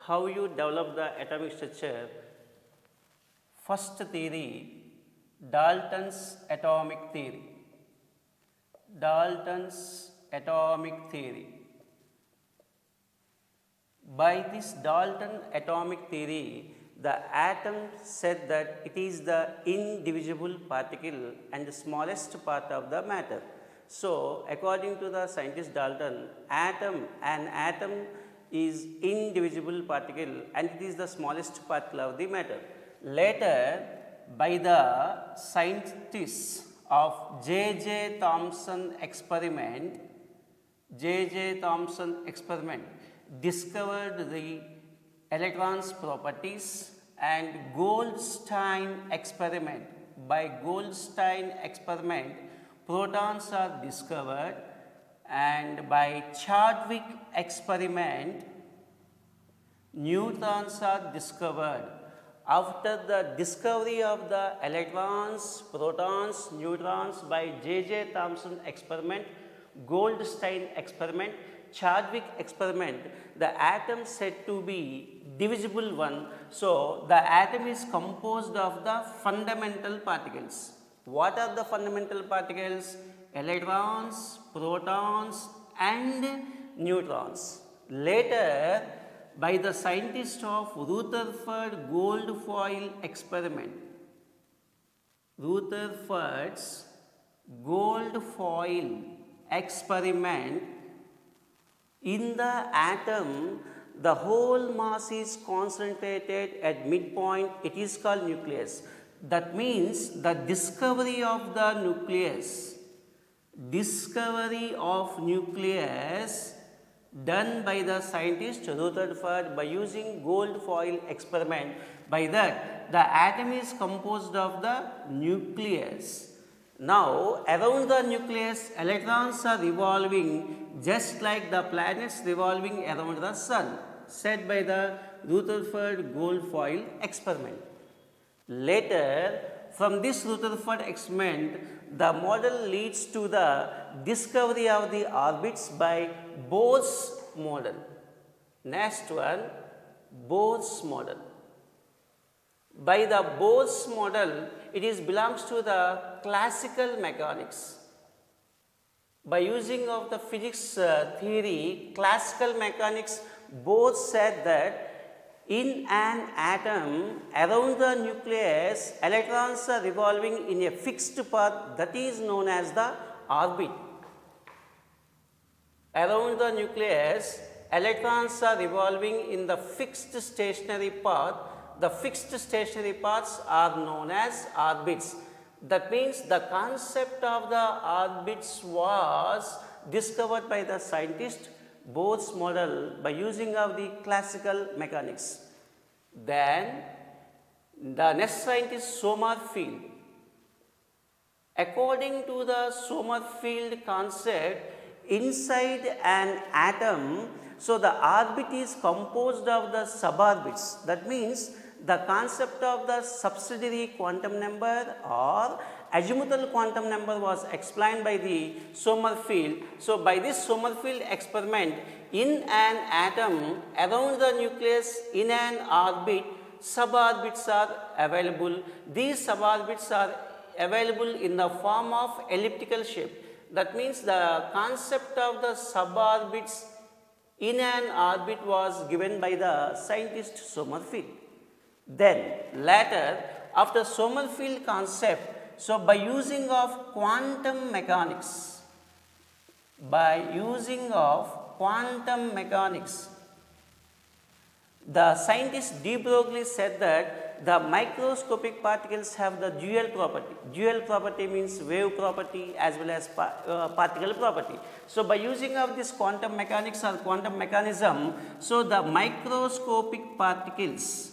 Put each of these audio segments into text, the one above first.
how you develop the atomic structure. First theory, Dalton's atomic theory. Dalton's atomic theory. By this Dalton atomic theory, the atom said that it is the indivisible particle and the smallest part of the matter. So, according to the scientist Dalton, an atom is indivisible particle and it is the smallest particle of the matter. Later, by the scientists of J.J. Thomson experiment, discovered the electrons properties, and Goldstein experiment. By Goldstein experiment, protons are discovered, and by Chadwick experiment, neutrons are discovered. After the discovery of the electrons, protons, neutrons by J.J. Thomson experiment, Goldstein experiment, Chadwick experiment, the atom said to be divisible one. So, the atom is composed of the fundamental particles. What are the fundamental particles? Electrons, protons and neutrons. Later, by the scientist of Rutherford Goldfoil experiment, Rutherford's Goldfoil experiment, in the atom, the whole mass is concentrated at midpoint, it is called nucleus. That means the discovery of the nucleus, done by the scientist Rutherford by using Goldfoil experiment. By that, the atom is composed of the nucleus. Now, around the nucleus, electrons are revolving just like the planets revolving around the sun, said by the Rutherford Goldfoil experiment. Later, from this Rutherford experiment, the model leads to the discovery of the orbits by Bohr's model. Next one, Bohr's model. By the Bohr's model, it belongs to the classical mechanics. By using of the physics theory, classical mechanics, Bohr said that in an atom around the nucleus, electrons are revolving in a fixed path that is known as the orbit. Around the nucleus, electrons are revolving in the fixed stationary path. The fixed stationary paths are known as orbits. That means the concept of the orbits was discovered by the scientist Bohr's model by using of the classical mechanics. Then the next scientist Sommerfeld. According to the Sommerfeld concept, inside an atom, so the orbit is composed of the suborbits. That means the concept of the subsidiary quantum number or azimuthal quantum number was explained by the Sommerfeld. So, by this Sommerfeld experiment, in an atom around the nucleus in an orbit, suborbits are available. These suborbits are available in the form of elliptical shape. That means the concept of the suborbits in an orbit was given by the scientist Sommerfeld. Then later, after Sommerfeld concept, so by using of quantum mechanics, the scientist de Broglie said that the microscopic particles have the dual property. Dual property means wave property as well as particle property. So, by using of this quantum mechanics or quantum mechanism, so the microscopic particles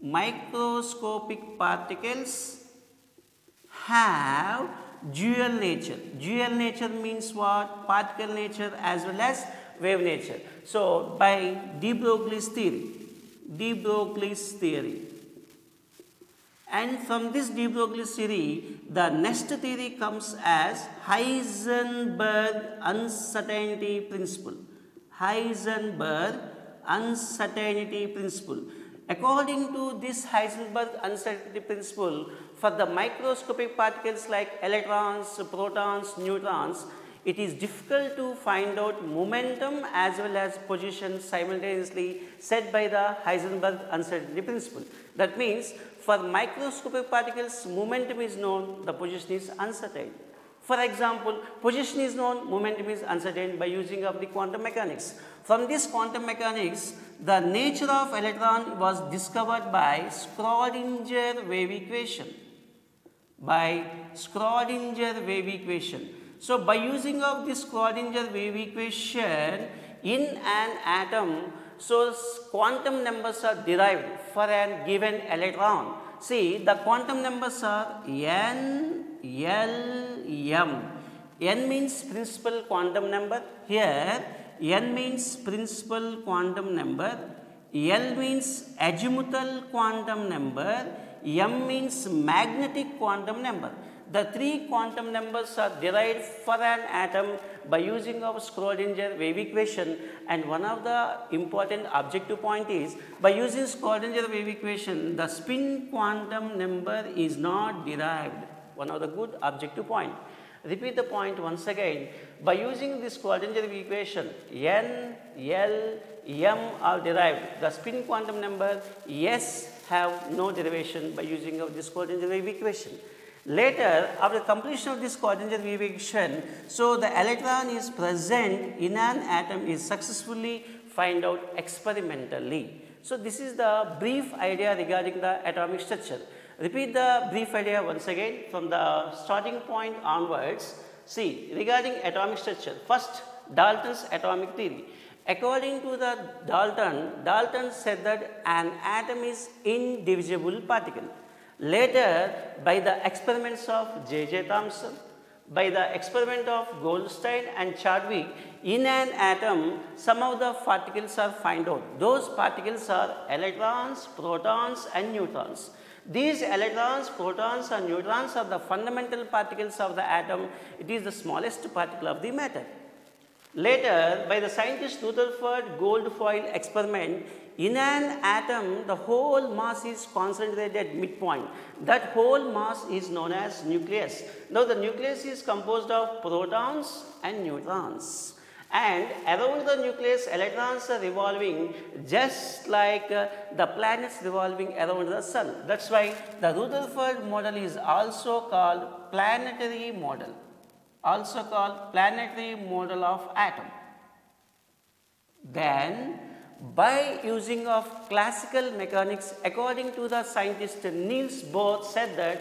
have dual nature. Dual nature means what? Particle nature as well as wave nature. So, by de Broglie's theory, and from this de Broglie's theory, the next theory comes as Heisenberg uncertainty principle. Heisenberg uncertainty principle. According to this Heisenberg uncertainty principle, for the microscopic particles like electrons, protons, neutrons, it is difficult to find out momentum as well as position simultaneously set by the Heisenberg uncertainty principle. That means for microscopic particles, momentum is known, the position is uncertain. For example, position is known, momentum is uncertain by using of the quantum mechanics. From this quantum mechanics, the nature of electron was discovered by Schrödinger wave equation. So, by using of this Schrödinger wave equation in an atom, so quantum numbers are derived for a given electron. See, the quantum numbers are n, l, m. N means principal quantum number. Here, n means principal quantum number. L means azimuthal quantum number. M means magnetic quantum number. The three quantum numbers are derived for an atom by using of Schrödinger wave equation, and one of the important objective point is by using Schrödinger wave equation, the spin quantum number is not derived. One of the good objective point. Repeat the point once again. By using this Schrödinger wave equation, n, l, m are derived. The spin quantum number s have no derivation by using of this Schrödinger wave equation. Later, after completion of this Schrödinger wave equation, so the electron is present in an atom is successfully found out experimentally. So this is the brief idea regarding the atomic structure. Repeat the brief idea once again from the starting point onwards. See, regarding atomic structure, first Dalton's atomic theory. According to the Dalton said that an atom is indivisible particle. Later, by the experiments of J.J. Thomson, by the experiment of Goldstein and Chadwick, in an atom, some of the particles are found out. Those particles are electrons, protons and neutrons. These electrons, protons and neutrons are the fundamental particles of the atom. It is the smallest particle of the matter. Later, by the scientist Rutherford Goldfoyle experiment, in an atom, the whole mass is concentrated at midpoint. That whole mass is known as nucleus. Now, the nucleus is composed of protons and neutrons. And around the nucleus, electrons are revolving just like the planets revolving around the sun. That's why the Rutherford model is also called planetary model. Also called planetary model of atom. Then, by using of classical mechanics, according to the scientist Niels Bohr said that,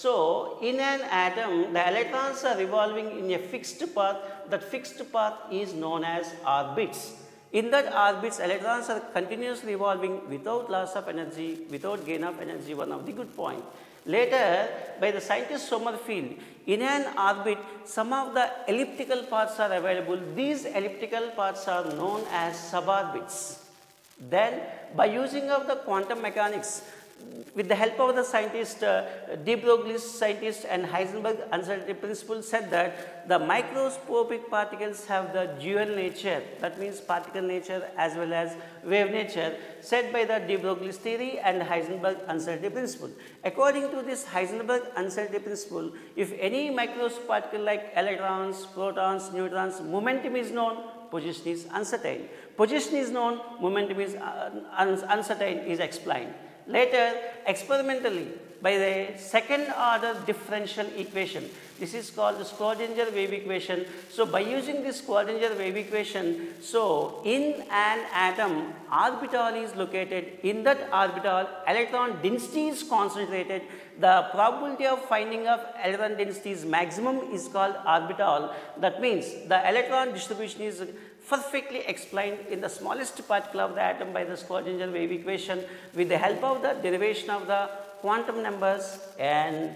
so in an atom, the electrons are revolving in a fixed path. That fixed path is known as orbits. In that orbits, electrons are continuously revolving without loss of energy, without gain of energy, one of the good point. Later, by the scientist Sommerfeld, in an orbit, some of the elliptical paths are available. These elliptical paths are known as suborbits. Then, by using of the quantum mechanics, with the help of the scientist, de Broglie scientist and Heisenberg uncertainty principle said that the microscopic particles have the dual nature, that means particle nature as well as wave nature, said by the de Broglie's theory and Heisenberg uncertainty principle. According to this Heisenberg uncertainty principle, if any microscopic particle like electrons, protons, neutrons, momentum is known, position is uncertain. Position is known, momentum is uncertain is explained. Later, experimentally, by the second order differential equation, this is called the Schrödinger wave equation. So, by using this Schrödinger wave equation, so in an atom, orbital is located. In that orbital, electron density is concentrated. The probability of finding of electron density is maximum is called orbital. That means the electron distribution is perfectly explained in the smallest particle of the atom by the Schrödinger wave equation with the help of the derivation of the quantum numbers n,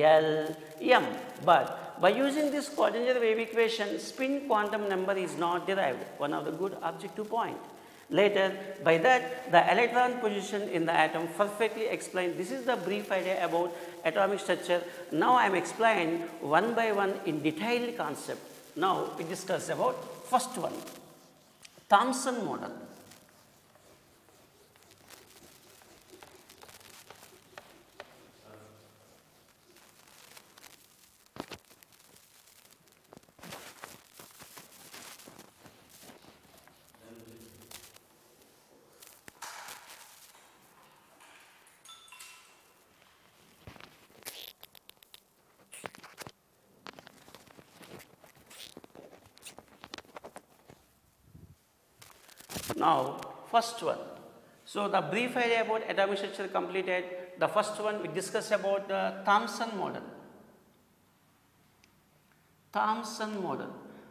l, m. But by using this Schrödinger wave equation, spin quantum number is not derived, one of the good objective point. Later, by that, the electron position in the atom perfectly explained. This is the brief idea about atomic structure. Now, I am explaining one by one in detailed concept. Now, we discuss about first one, Thomson model. Now, first one. So, the brief idea about atomic structure completed. The first one we discuss about the Thomson model. Thomson model.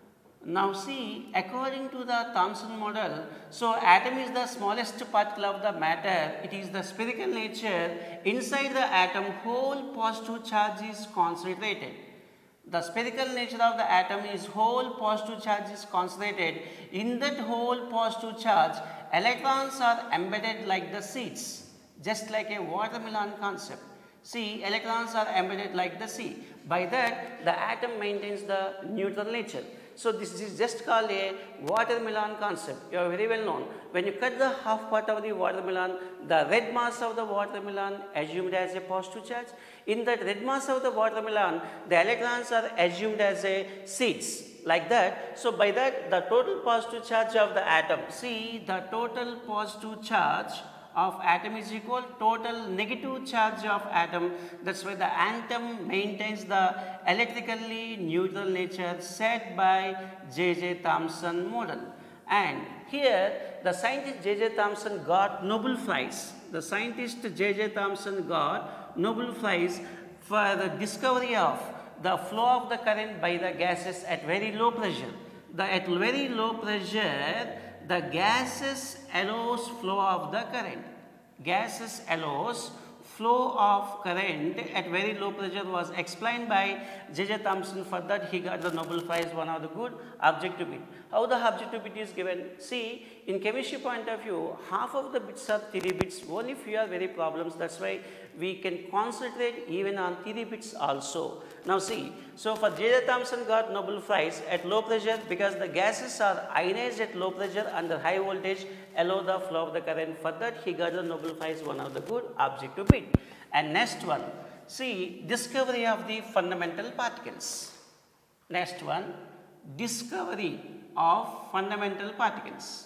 Now see, according to the Thomson model, so atom is the smallest particle of the matter. It is the spherical nature. Inside the atom, whole positive charge is concentrated. The spherical nature of the atom is whole positive charge is concentrated. In that whole positive charge, electrons are embedded like the seeds, just like a watermelon concept. See, electrons are embedded like the seed. By that, the atom maintains the neutral nature. So, this is just called a watermelon concept. You are very well known. When you cut the half part of the watermelon, the red mass of the watermelon assumed as a positive charge. In that red mass of the watermelon, the electrons are assumed as a seeds. Like that. So, by that, the total positive charge of the atom, see, the total positive charge of atom is equal total negative charge of atom. That's why the atom maintains the electrically neutral nature set by J.J. Thomson model. And here the scientist J.J. Thomson got Nobel Prize. The scientist J.J. Thomson got Nobel Prize for the discovery of the flow of the current by the gases at very low pressure. At very low pressure, the gases allows flow of the current. Gases allows flow of current at very low pressure was explained by J.J. Thomson. For that he got the Nobel Prize, one of the good objective bit. How the objective bit is given? See, in chemistry point of view, half of the bits are theory bits, only few are very problems. That's why we can concentrate even on theory bits also. Now see, so for J.J. Thomson got Nobel Prize at low pressure because the gases are ionized at low pressure under high voltage, allow the flow of the current. For that he got the Nobel Prize, one of the good objective bit. And next one, see, discovery of the fundamental particles. Next one, discovery of fundamental particles.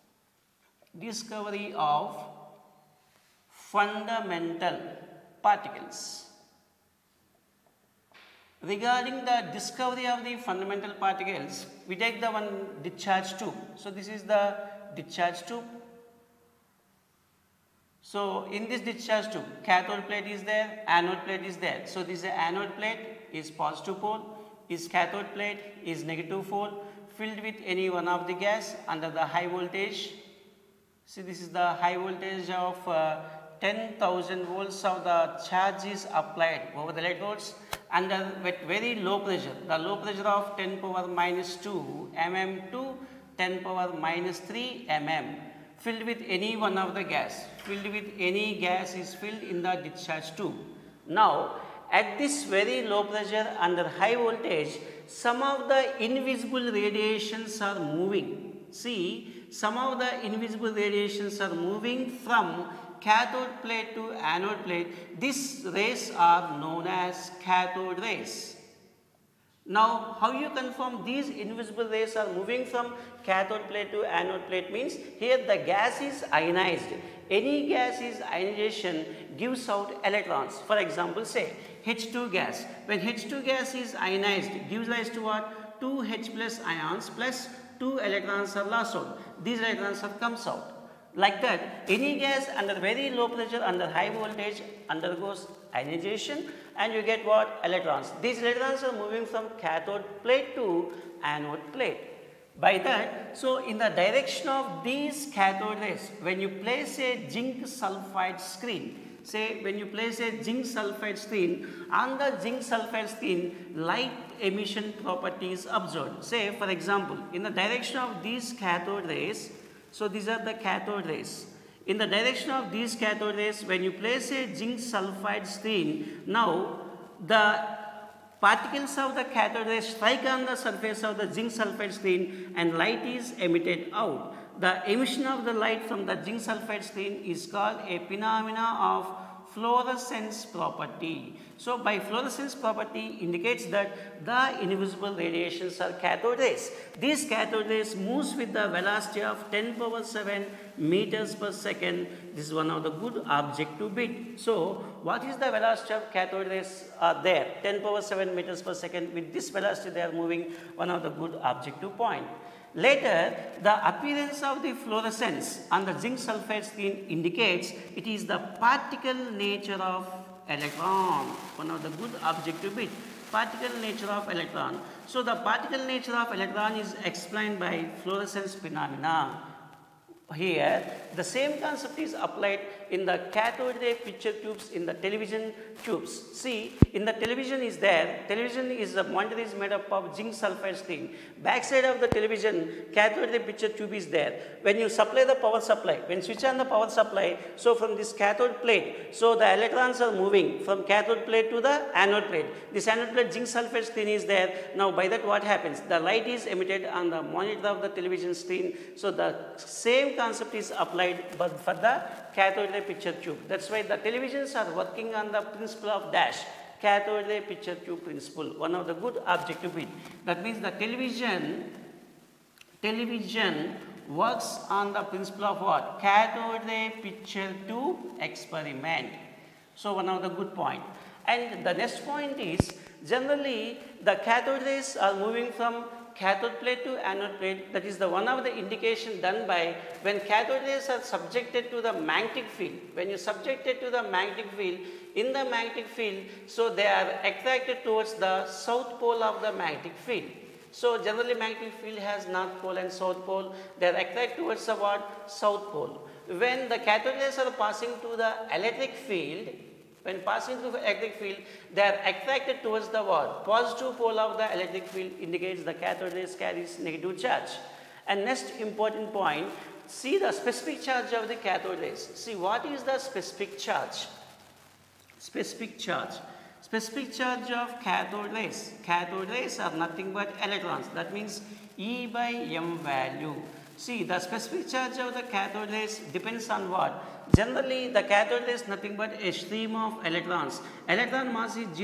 Discovery of fundamental particles. Regarding the discovery of the fundamental particles, we take the one discharge tube. So, this is the discharge tube. So, in this discharge tube, cathode plate is there, anode plate is there. So, this is the anode plate is positive pole, is cathode plate is negative pole, filled with any one of the gas under the high voltage. See, this is the high voltage of 10,000 volts of the charge is applied over the electrodes under with very low pressure. The low pressure of 10 power minus 2 mm to 10 power minus 3 mm. Filled with any one of the gas, filled with any gas is filled in the discharge tube. Now, at this very low pressure under high voltage, some of the invisible radiations are moving. See, some of the invisible radiations are moving from cathode plate to anode plate. These rays are known as cathode rays. Now, how you confirm these invisible rays are moving from cathode plate to anode plate means here the gas is ionized. Any gas is ionization gives out electrons. For example, say H2 gas. When H2 gas is ionized, gives rise to what? 2 H plus ions plus 2 electrons are lost out. These electrons are comes out. Like that, any gas under very low pressure, under high voltage undergoes ionization and you get what? Electrons. These electrons are moving from cathode plate to anode plate. By that, so in the direction of these cathode rays, when you place a zinc sulfide screen, say when you place a zinc sulfide screen, on the zinc sulfide screen, light emission property is observed. Say for example, in the direction of these cathode rays, so these are the cathode rays. In the direction of these cathode rays, when you place a zinc sulfide screen, now the particles of the cathode rays strike on the surface of the zinc sulfide screen and light is emitted out. The emission of the light from the zinc sulfide screen is called a phenomena of fluorescence property. So, by fluorescence property indicates that the invisible radiations are cathode rays. These cathode rays moves with the velocity of 10 power 7 meters per second. This is one of the good objective bit. So, what is the velocity of cathode rays are there? 10 power 7 meters per second. With this velocity they are moving, one of the good objective point. Later, the appearance of the fluorescence on the zinc sulfide screen indicates it is the particle nature of electron. One of the good objective bit, particle nature of electron. So, the particle nature of electron is explained by fluorescence phenomena. Here, the same concept is applied in the cathode ray picture tubes in the television tubes. See, in the television is there, television is the monitor is made up of zinc sulfide screen. Backside of the television, cathode ray picture tube is there. When you supply the power supply, when switch on the power supply, so from this cathode plate, so the electrons are moving from cathode plate to the anode plate. This anode plate zinc sulfide screen is there. Now, by that what happens? The light is emitted on the monitor of the television screen. So, the same concept is applied but for the cathode ray picture tube. That's why the televisions are working on the principle of dash, cathode ray picture tube principle, one of the good objective bit. That means the television works on the principle of what? Cathode ray picture tube experiment. So, one of the good point. And the next point is, generally the cathode rays are moving from cathode plate to anode plate. That is the one of the indication done by when cathode rays are subjected to the magnetic field. When you subjected to the magnetic field, in the magnetic field, so they are attracted towards the south pole of the magnetic field. So, generally magnetic field has north pole and south pole, they are attracted towards the what? South pole. When the cathode rays are passing to the electric field, when passing through the electric field, they are attracted towards the what? Positive pole of the electric field indicates the cathode rays carries negative charge. And next important point, see the specific charge of the cathode rays. See what is the specific charge? Specific charge. Specific charge of cathode rays. Cathode rays are nothing but electrons. That means E by m value. See, the specific charge of the cathode rays depends on what? Generally, the cathode is nothing but a stream of electrons. Electron mass is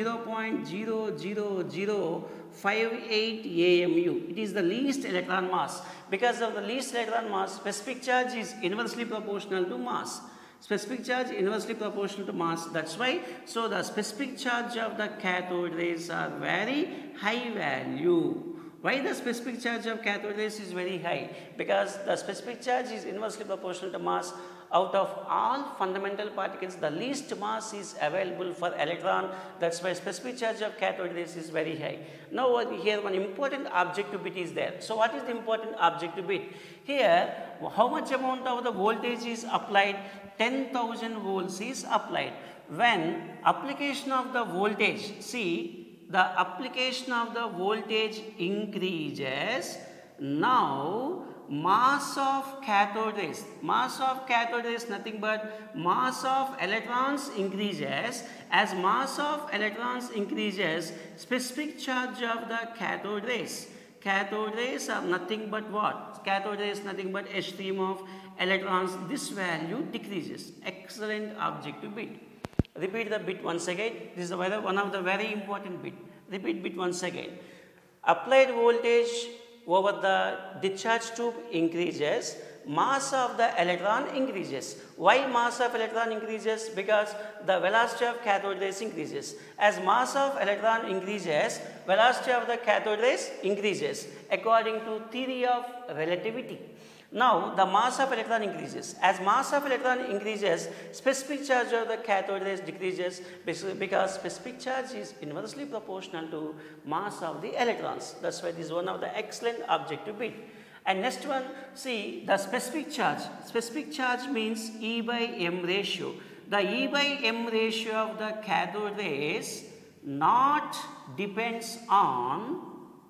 0.00058 AMU. It is the least electron mass. Because of the least electron mass, specific charge is inversely proportional to mass. Specific charge inversely proportional to mass. That's why, so the specific charge of the cathode rays are very high value. Why the specific charge of cathode rays is very high? Because the specific charge is inversely proportional to mass. Out of all fundamental particles, the least mass is available for electron. That's why specific charge of cathode rays is very high. Now, here one important objective bit is there. So, what is the important objective bit? Here, how much amount of the voltage is applied? 10,000 volts is applied. When application of the voltage, see, the application of the voltage increases, now mass of cathode rays nothing but mass of electrons increases. As mass of electrons increases, specific charge of the cathode rays are nothing but what? Cathode rays nothing but a stream of electrons. This value decreases. Excellent objective bit. Repeat the bit once again. This is one of the very important bit. Repeat bit once again. Applied voltage over the discharge tube increases, mass of the electron increases. Why mass of electron increases? Because the velocity of cathode rays increases. As mass of electron increases, velocity of the cathode rays increases according to theory of relativity. Now, the mass of electron increases. As mass of electron increases, specific charge of the cathode rays decreases because specific charge is inversely proportional to mass of the electrons. That's why this is one of the excellent objective bit. And next one, see the specific charge. Specific charge means E by m ratio. The E by m ratio of the cathode rays not depends on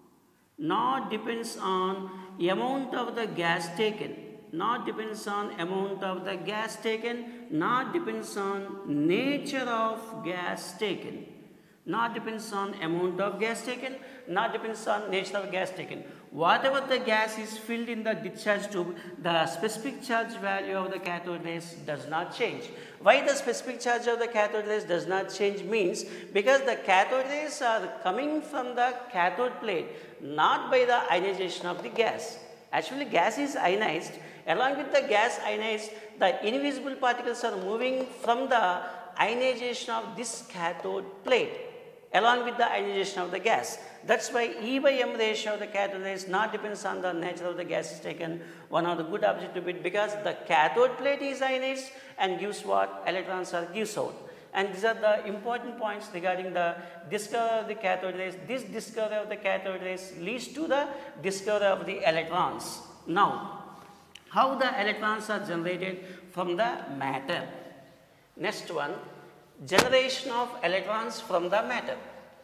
amount of the gas taken, not depends on amount of the gas taken, not depends on nature of gas taken, not depends on amount of gas taken, not depends on nature of gas taken. Whatever the gas is filled in the discharge tube, the specific charge value of the cathode rays does not change. Why the specific charge of the cathode rays does not change means because the cathode rays are coming from the cathode plate, not by the ionization of the gas. Actually, gas is ionized. Along with the gas ionized, the invisible particles are moving from the ionization of this cathode plate. along with the ionization of the gas. That's why E by M ratio of the cathode rays not depends on the nature of the gas is taken. One of the good objective bit, because the cathode plate is ionized and gives what? Electrons are gives out. And these are the important points regarding the discovery of the cathode rays. This discovery of the cathode rays leads to the discovery of the electrons. Now, how the electrons are generated from the matter? Next one, generation of electrons from the matter.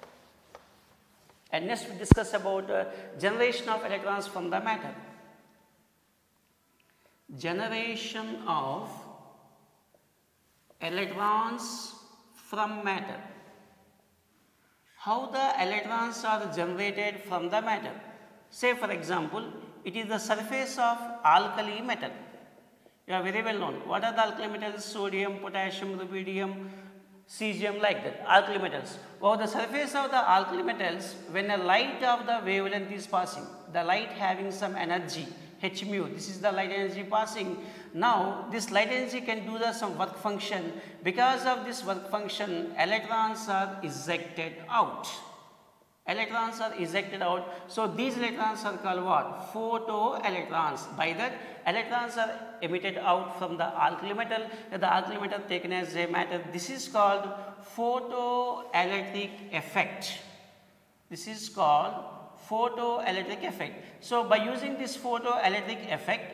And next we discuss about generation of electrons from the matter. Generation of electrons from matter. How the electrons are generated from the matter? Say for example, it is the surface of alkali metal. You are very well known. What are the alkali metals? Sodium, potassium, rubidium, cesium, like that, alkali metals. Over the surface of the alkali metals, when a light of the wavelength is passing, the light having some energy, h mu, this is the light energy passing. Now, this light energy can do some work function. Because of this work function, electrons are ejected out. Electrons are ejected out. So, these electrons are called what? Photoelectrons. By that, electrons are emitted out from the alkali metal. The alkali metal taken as a matter. This is called photoelectric effect. This is called photoelectric effect. So, by using this photoelectric effect,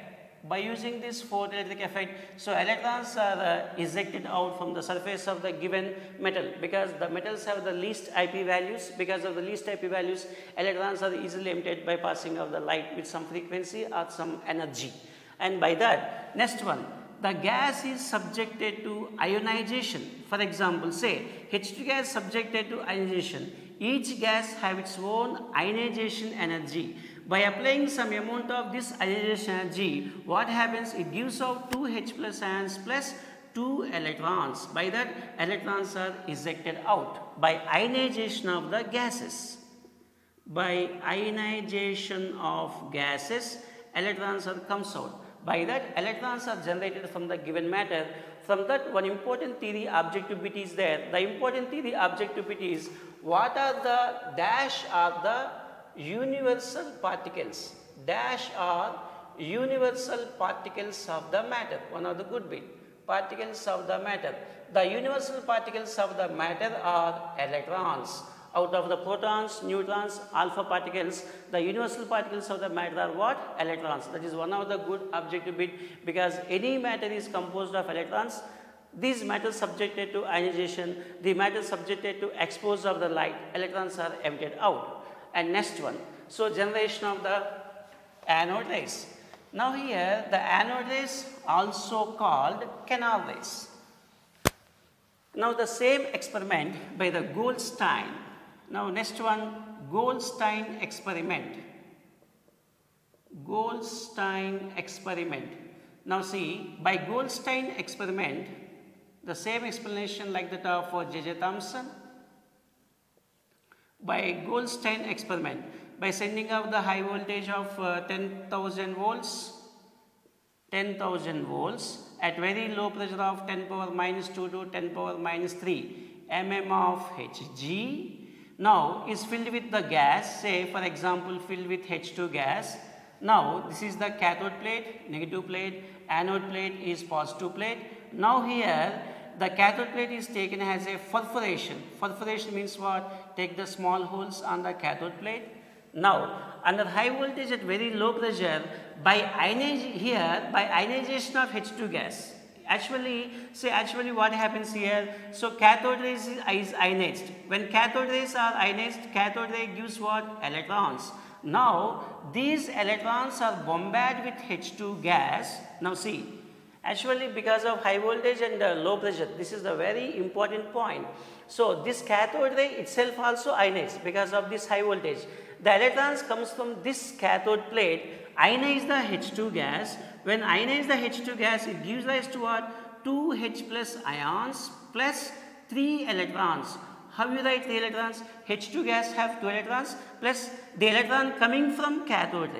so electrons are ejected out from the surface of the given metal, because the metals have the least IP values. Because of the least IP values, electrons are easily emitted by passing of the light with some frequency or some energy. And by that, next one, the gas is subjected to ionization. For example, say H2 gas subjected to ionization. Each gas have its own ionization energy. By applying some amount of this ionization energy, what happens? It gives out 2 H plus ions plus 2 electrons. By that, electrons are ejected out by ionization of the gases. By ionization of gases, electrons are comes out. By that, electrons are generated from the given matter. From that, one important theory objective bit is there. The important theory objective bit is, what are the dash are the universal particles. Dash are universal particles of the matter. One of the good bit. Particles of the matter. The universal particles of the matter are electrons. Out of the protons, neutrons, alpha particles, the universal particles of the matter are what? Electrons. That is one of the good objective bit, because any matter is composed of electrons. These matters subjected to ionization, the matter subjected to exposure of the light, electrons are emitted out. And next one, so generation of the anode rays. Now here the anode rays also called canal rays. Now the same experiment by the Goldstein. Now next one, Goldstein experiment. Goldstein experiment. Now see, by Goldstein experiment, the same explanation like that of J.J. Thomson. By Goldstein experiment, by sending out the high voltage of 10,000 volts at very low pressure of 10 power minus 2 to 10 power minus 3 mm of Hg. Now is filled with the gas, say for example filled with H2 gas. Now this is the cathode plate, negative plate, anode plate is positive plate. Now here the cathode plate is taken as a perforation. Perforation means what? Take the small holes on the cathode plate. Now, under high voltage at very low pressure, by ionization of H2 gas. Actually what happens here? So cathode rays is ionized. When cathode rays are ionized, cathode ray gives what? Electrons. Now, these electrons are bombarded with H2 gas. Now see. Actually, because of high voltage and low pressure, this is the very important point. So, this cathode ray itself also ionized because of this high voltage. The electrons comes from this cathode plate, ionize the H2 gas. When ionize the H2 gas, it gives rise to what? 2 H plus ions plus 3 electrons. How you write 3 electrons? H2 gas have 2 electrons plus the electron coming from cathode ray.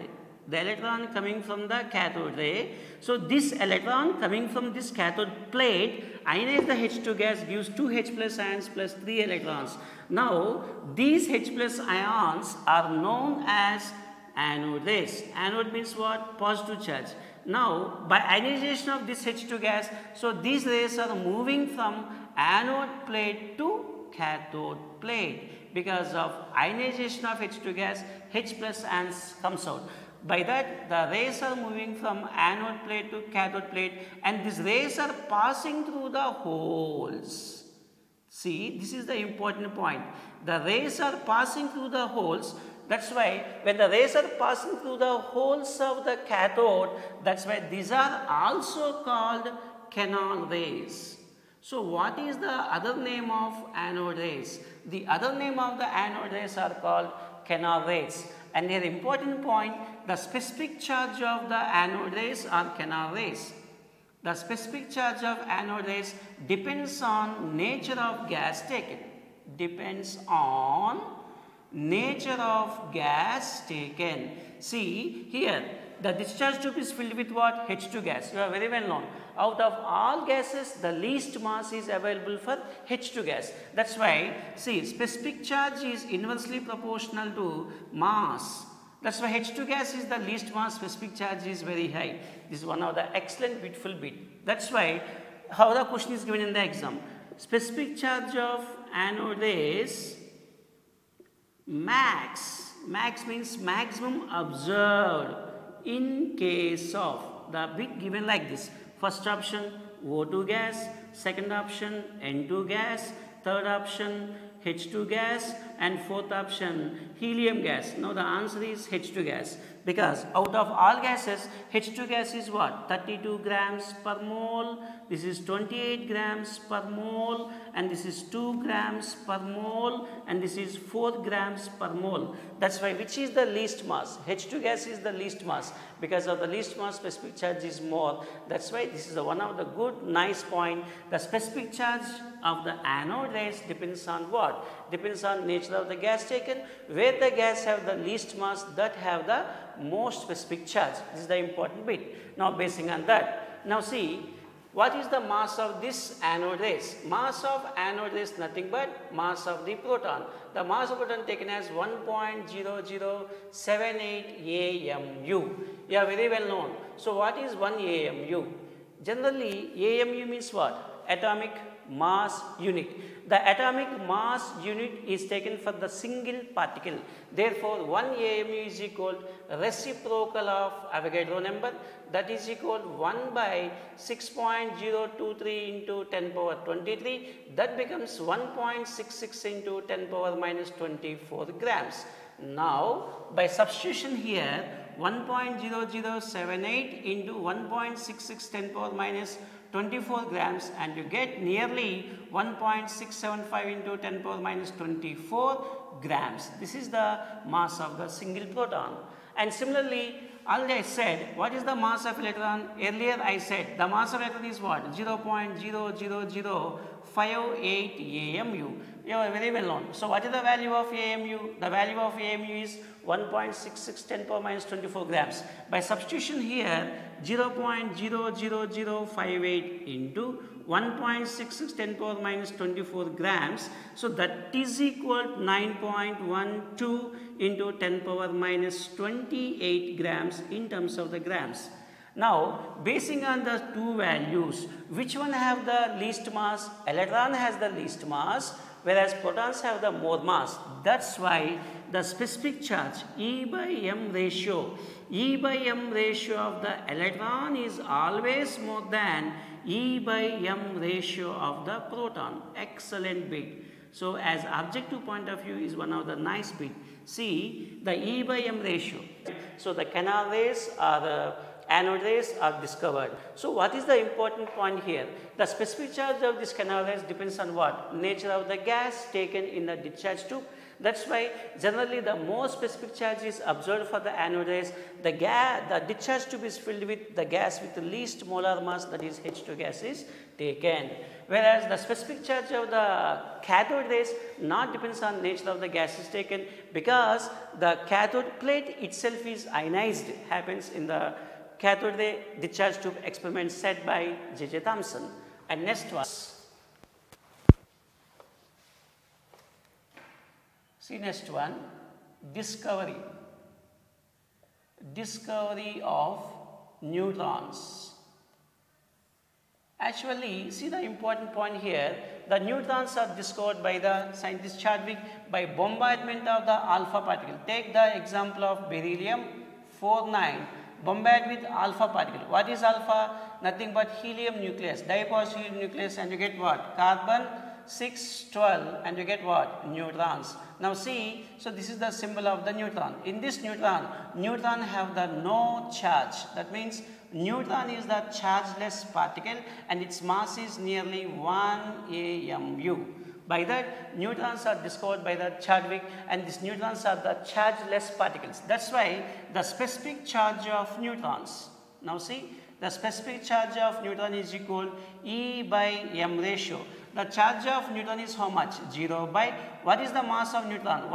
the electron coming from the cathode ray. So this electron coming from this cathode plate ionize the H2 gas, gives 2 H plus ions plus 3 electrons. Now these H plus ions are known as anode rays. Anode means what? Positive charge. Now by ionization of this H2 gas, so these rays are moving from anode plate to cathode plate. Because of ionization of H2 gas, H plus ions comes out. By that, the rays are moving from anode plate to cathode plate, and these rays are passing through the holes. See, this is the important point. The rays are passing through the holes. That's why when the rays are passing through the holes of the cathode, that's why these are also called canal rays. So what is the other name of anode rays? The other name of the anode rays are called canal rays. And here important point, the specific charge of the anode rays are canal rays. The specific charge of anode rays depends on nature of gas taken. Depends on nature of gas taken. See here, the discharge tube is filled with what? H2 gas. You are very well known. Out of all gases, the least mass is available for H2 gas. That's why, see, specific charge is inversely proportional to mass. That's why H2 gas is the least mass, specific charge is very high. This is one of the excellent beautiful bit. That's why, how the question is given in the exam. Specific charge of anode is max. Max means maximum observed in case of the bit given like this. First option O2 gas, second option N2 gas, third option H2 gas, and fourth option helium gas. Now the answer is H2 gas, because out of all gases, H2 gas is what? 32 grams per mole, this is 28 grams per mole, and this is 2 grams per mole, and this is 4 grams per mole. That's why which is the least mass? H2 gas is the least mass. Because of the least mass, specific charge is more. That's why this is one of the good nice point. The specific charge of the anode rays depends on what? Depends on nature of the gas taken. Where the gas have the least mass, that have the most specific charge. This is the important bit. Now basing on that, now see, what is the mass of this anode rays? Mass of anode rays nothing but mass of the proton. The mass of proton taken as 1.0078 AMU. You are very well known. So what is 1 AMU? Generally, AMU means what? Atomic mass unit. The atomic mass unit is taken for the single particle. Therefore, 1 AMU is equal reciprocal of Avogadro number, that is equal 1 by 6.023 into 10 power 23. That becomes 1.66 into 10 power minus 24 grams. Now, by substitution here, 1.0078 into 1.66 10 power minus 24 grams, and you get nearly 1.675 into 10 power minus 24 grams. This is the mass of the single proton. And similarly, already I said, what is the mass of electron? Earlier I said the mass of electron is what? 0.00058 AMU. You are very well known. So what is the value of AMU? The value of AMU is 1.66 10 power minus 24 grams. By substitution here, 0.00058 into 1.66 10 power minus 24 grams. So that is equal to 9.12 into 10 power minus 28 grams in terms of the grams. Now, basing on the two values, which one have the least mass? Electron has the least mass, whereas protons have the more mass. That's why the specific charge E by M ratio of the electron is always more than E by M ratio of the proton. Excellent bit. So as objective point of view is one of the nice bit. See the E by M ratio. So the canal rays or the anode rays are discovered. So what is the important point here? The specific charge of this canal rays depends on what? Nature of the gas taken in the discharge tube. That's why generally the more specific charge is observed for the anode rays, the discharge tube is filled with the gas with the least molar mass, that is H2 gas is taken. Whereas the specific charge of the cathode rays not depends on nature of the gas is taken, because the cathode plate itself is ionized, happens in the cathode ray discharge tube experiment said by J.J. Thomson. And next one, see next one, discovery of neutrons. Actually, see the important point here, the neutrons are discovered by the scientist Chadwick by bombardment of the alpha particle. Take the example of beryllium-49, bombard with alpha particle. What is alpha? Nothing but helium nucleus, dipositive helium nucleus, and you get what? Carbon 612, and you get what? Neutrons. Now see, so this is the symbol of the neutron. In this neutron have the no charge. That means neutron is the chargeless particle and its mass is nearly 1 AMU. By that, neutrons are discovered by the Chadwick, and these neutrons are the chargeless particles. That's why the specific charge of neutrons, now see, the specific charge of neutron is equal E by M ratio. The charge of neutron is how much? 0 by, what is the mass of neutron?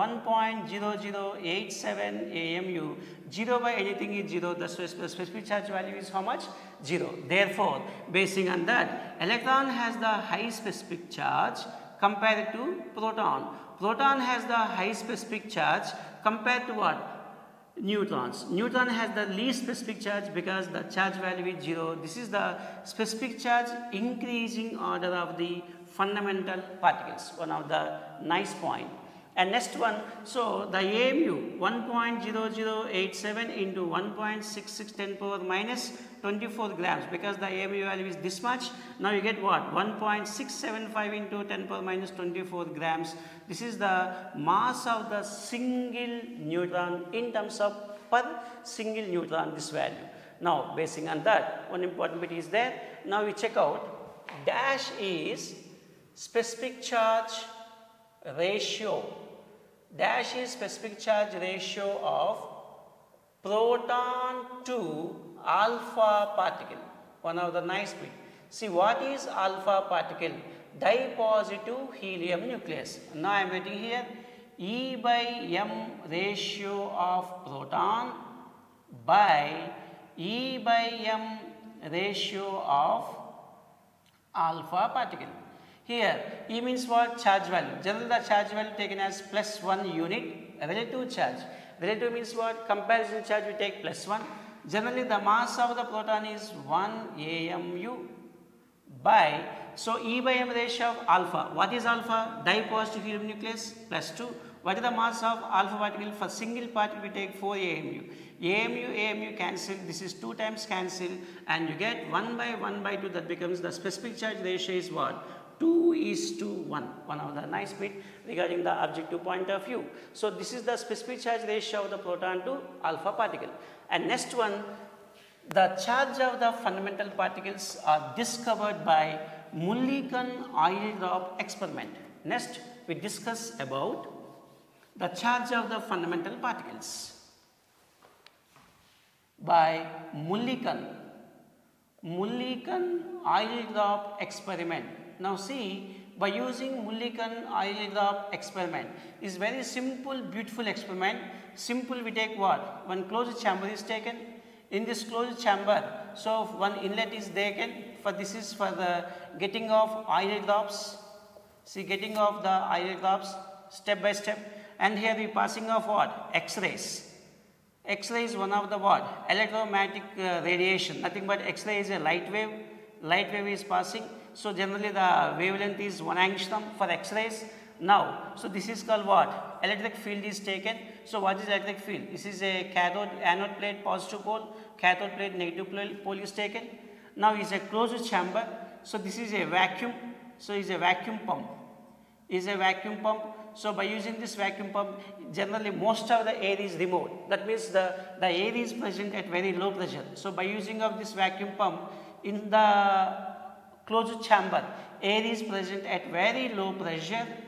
1.0087 AMU. 0 by anything is 0. The specific charge value is how much? 0. Therefore, basing on that, electron has the high specific charge compared to proton. Proton has the high specific charge compared to what? Neutrons. Neutron has the least specific charge because the charge value is 0. This is the specific charge increasing order of the fundamental particles, one of the nice point. And next one, so the AMU 1.0087 into 1.66 10 power minus 24 grams, because the AMU value is this much. Now you get what? 1.675 into 10 power minus 24 grams. This is the mass of the single neutron in terms of per single neutron, this value. Now basing on that, one important bit is there. Now we check out, dash is specific charge ratio. Dash is specific charge ratio of proton to alpha particle, one of the nice bit. See, what is alpha particle? Dipositive helium nucleus. Now I am writing here E by M ratio of proton by E by M ratio of alpha particle. Here, E means what? Charge value. Generally, the charge value taken as +1 unit. Relative charge. Relative means what? Comparison charge we take +1. Generally, the mass of the proton is 1 AMU by, so E by M ratio of alpha. What is alpha? Dipositive helium nucleus +2. What is the mass of alpha particle? For single particle we take 4 AMU. AMU cancel, this is 2 times cancel, and you get 1 by 1 by 2, that becomes the specific charge ratio is what? 2:1, one of the nice bit regarding the objective point of view. So this is the specific charge ratio of the proton to alpha particle. And next one, the charge of the fundamental particles are discovered by Mulliken oil drop experiment. Next, we discuss about the charge of the fundamental particles by Mulliken oil drop experiment. Now see, by using Mulliken oil drop experiment, is very simple, beautiful experiment. Simple, we take what? One closed chamber is taken. In this closed chamber, so one inlet is taken. For this is for the getting of oil drops. See, getting of the oil drops step by step. And here we passing of what? X-rays. X-ray is one of the what? Electromagnetic radiation. Nothing but X-ray is a light wave. Light wave is passing. So generally the wavelength is 1 angstrom for X-rays. Now, so this is called what? Electric field is taken. So what is electric field? This is a cathode, anode plate positive pole, cathode plate negative pole is taken. Now is a closed chamber. So this is a vacuum. So is a vacuum pump. Is a vacuum pump. So by using this vacuum pump, generally most of the air is removed. That means the air is present at very low pressure. So by using of this vacuum pump, in the closed chamber, air is present at very low pressure.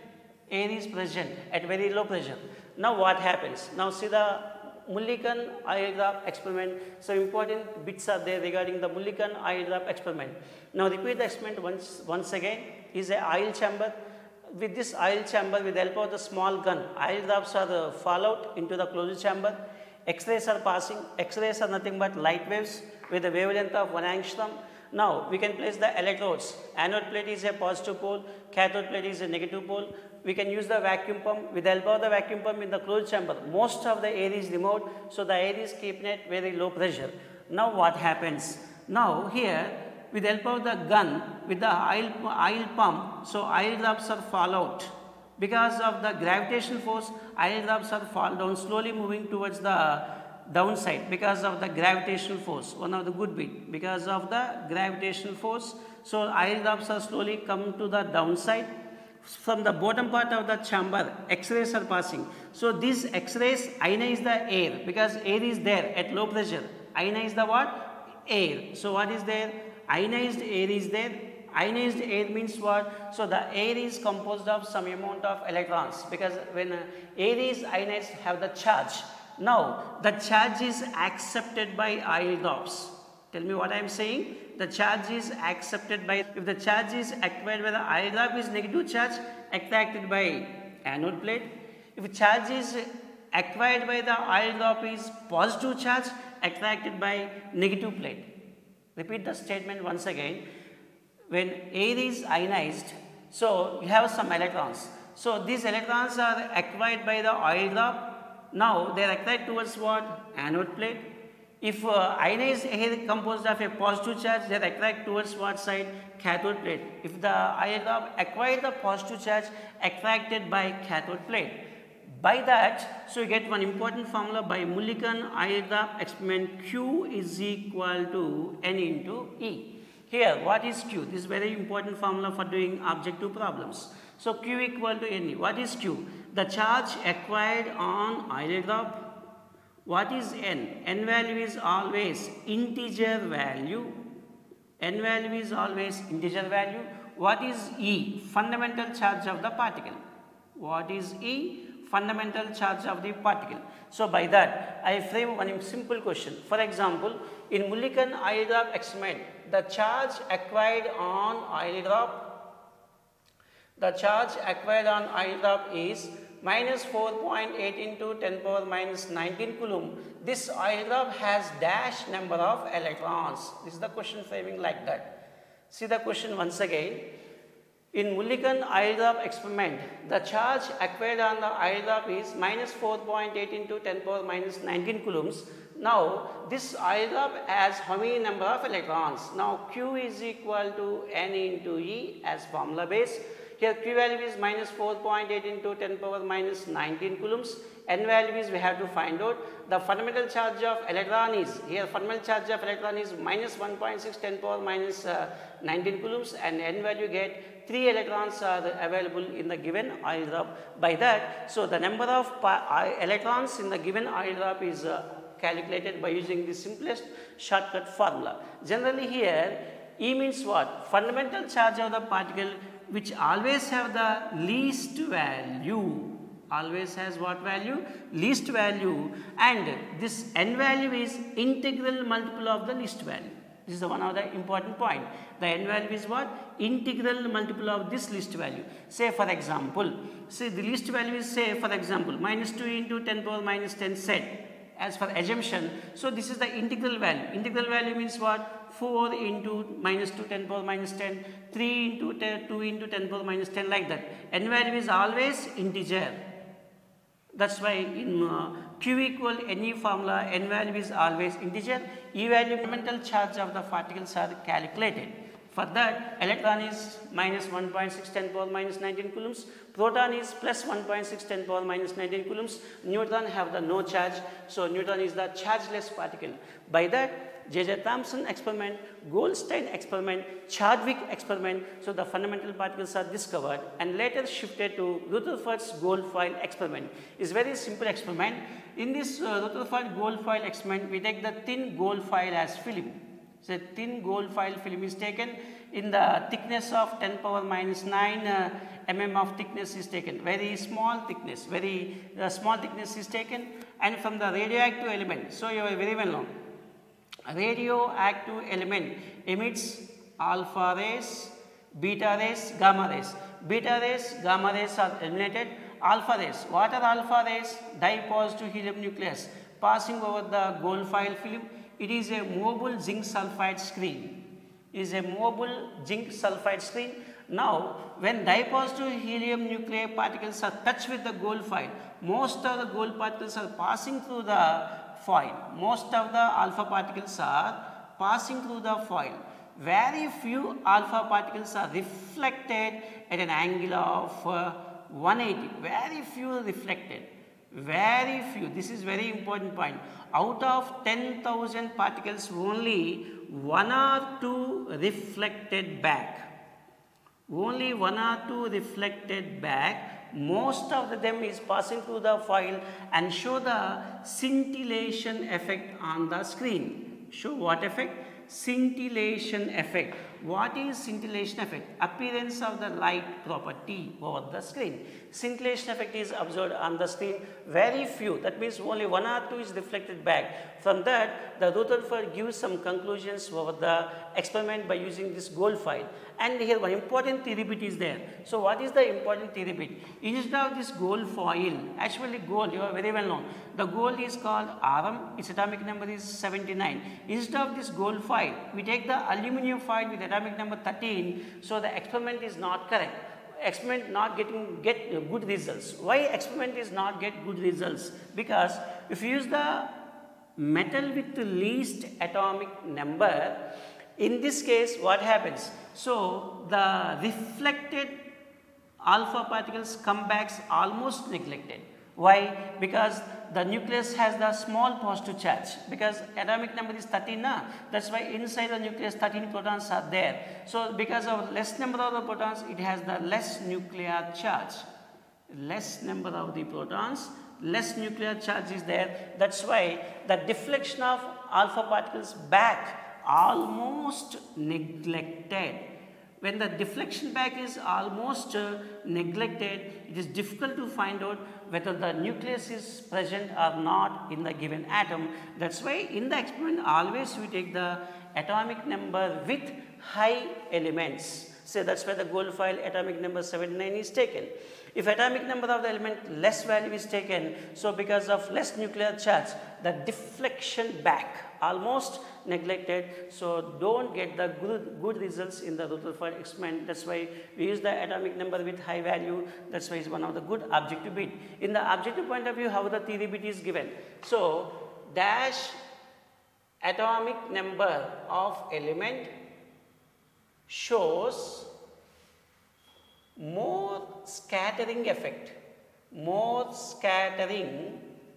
air is present at very low pressure. Now what happens? Now see the Mulliken ion drop experiment. So important bits are there regarding the Mulliken ion drop experiment. Now repeat the experiment once again. Is a oil chamber. With this oil chamber, with the help of the small gun, oil drops are fall out into the closed chamber. X-rays are passing. X-rays are nothing but light waves with a wavelength of 1 angstrom. Now we can place the electrodes. Anode plate is a positive pole, cathode plate is a negative pole. We can use the vacuum pump. With the help of the vacuum pump in the closed chamber, most of the air is removed, so the air is kept at very low pressure. Now what happens? Now here, with the help of the gun, with the oil pump, so oil drops are fall out. Because of the gravitational force, oil drops are fall down, slowly moving towards the downside because of the gravitational force. One of the good bit, because of the gravitational force, so oil drops are slowly come to the downside. From the bottom part of the chamber, X-rays are passing. So these X-rays ionize the air because air is there at low pressure. Ionize the what? Air. So what is there? Ionized air is there. Ionized air means what? So the air is composed of some amount of electrons because when air is ionized have the charge. Now the charge is accepted by oil drops. Tell me what I am saying. The charge is accepted by, if the charge is acquired by the oil drop is negative charge attracted by anode plate. If charge is acquired by the oil drop is positive charge attracted by negative plate. Repeat the statement once again. When air is ionized, so you have some electrons. So these electrons are acquired by the oil drop. Now they are attracted towards what? Anode plate. If ionized air composed of a positive charge, they attract towards what side? Cathode plate. If the ion drop acquired the positive charge, attracted by cathode plate. By that, so you get one important formula by Mulliken ion drop experiment. Q is equal to N into E. Here, what is Q? This is very important formula for doing objective problems. So Q equal to N E. What is Q? The charge acquired on ion drop. What is N? N value is always integer value. N value is always integer value. What is E? Fundamental charge of the particle. What is E? Fundamental charge of the particle. So by that, I frame one simple question. For example, in Mulliken ion drop experiment, the charge acquired on ion drop, is minus 4.8 into 10 power minus 19 coulomb. This ion drop has dash number of electrons. This is the question framing like that. See the question once again. In Mulliken ion drop experiment, the charge acquired on the ion drop is minus 4.8 into 10 power minus 19 coulombs. Now, this ion drop has how many number of electrons? Now, Q is equal to N into E as formula base. Here Q value is minus 4.8 into 10 power minus 19 coulombs. N value is we have to find out. The fundamental charge of electron is, here fundamental charge of electron is minus 1.6 10 power minus 19 coulombs, and N value get 3 electrons are available in the given ion drop. By that, so the number of electrons in the given ion drop is calculated by using the simplest shortcut formula. Generally here, E means what? Fundamental charge of the particle which always have the least value. Always has what value? Least value, and this N value is integral multiple of the least value. This is one of the important point. The N value is what? Integral multiple of this least value. Say for example, say the least value is, say for example, minus 2 into 10 power minus 10 set as for assumption. So this is the integral value. Integral value means what? 4 into minus 2 10 power minus 10, 3 into 10, 2 into 10 power minus 10, like that. N value is always integer. That's why in Q equal NE formula, N value is always integer. E value, fundamental charge of the particles are calculated. For that, electron is minus 1.6 10 power minus 19 coulombs. Proton is plus 1.6 10 power minus 19 coulombs. Neutron have the no charge. So neutron is the chargeless particle. By that, J.J. Thomson experiment, Goldstein experiment, Chadwick experiment. So the fundamental particles are discovered and later shifted to Rutherford's gold foil experiment. It's very simple experiment. In this Rutherford gold foil experiment, we take the thin gold foil as film. So thin gold foil film is taken. in the thickness of 10 power minus 9 mm of thickness is taken. Very small thickness, small thickness is taken, and from the radioactive element. So you are very well known. Radioactive element emits alpha rays, beta rays, gamma rays. Beta rays, gamma rays are eliminated. Alpha rays. What are alpha rays? Dye-positive helium nucleus passing over the gold foil film. It is a mobile zinc sulfide screen. It is a mobile zinc sulfide screen. Now, when dye-positive helium nuclei particles are touched with the gold foil, most of the gold particles are passing through the foil. Most of the alpha particles are passing through the foil. Very few alpha particles are reflected at an angle of 180. Very few reflected. Very few. This is very important point. Out of 10,000 particles, only 1 or 2 reflected back. Only 1 or 2 reflected back. Most of them is passing through the foil and show the scintillation effect on the screen. Show what effect? Scintillation effect. What is scintillation effect? Appearance of the light property over the screen. Scintillation effect is observed on the screen. Very few. That means only 1 or 2 is reflected back. From that, the Rutherford gives some conclusions over the experiment by using this gold foil. And here one important theory bit is there. So what is the important theory bit? Instead of this gold foil, actually gold, you are very well known. The gold is called Rm, its atomic number is 79. Instead of this gold foil, we take the aluminum foil with atomic number 13, so the experiment is not correct. Experiment not get good results. Why experiment is not get good results? Because if you use the metal with the least atomic number, in this case what happens? So the reflected alpha particles come back almost neglected. Why? Because the nucleus has the small positive charge, because atomic number is 13 na? That's why inside the nucleus 13 protons are there. So because of less number of the protons, it has the less nuclear charge. Less number of the protons, less nuclear charge is there. That's why the deflection of alpha particles back almost neglected. When the deflection back is almost neglected, it is difficult to find out whether the nucleus is present or not in the given atom. That's why in the experiment always we take the atomic number with high elements. So that's why the gold foil atomic number 79 is taken. If atomic number of the element less value is taken, so because of less nuclear charge, the deflection back almost neglected, so don't get the good results in the Rutherford experiment. That's why we use the atomic number with high value. That's why it's one of the good objective bit. In the objective point of view, how the theory bit is given. So dash atomic number of element shows more scattering effect, more scattering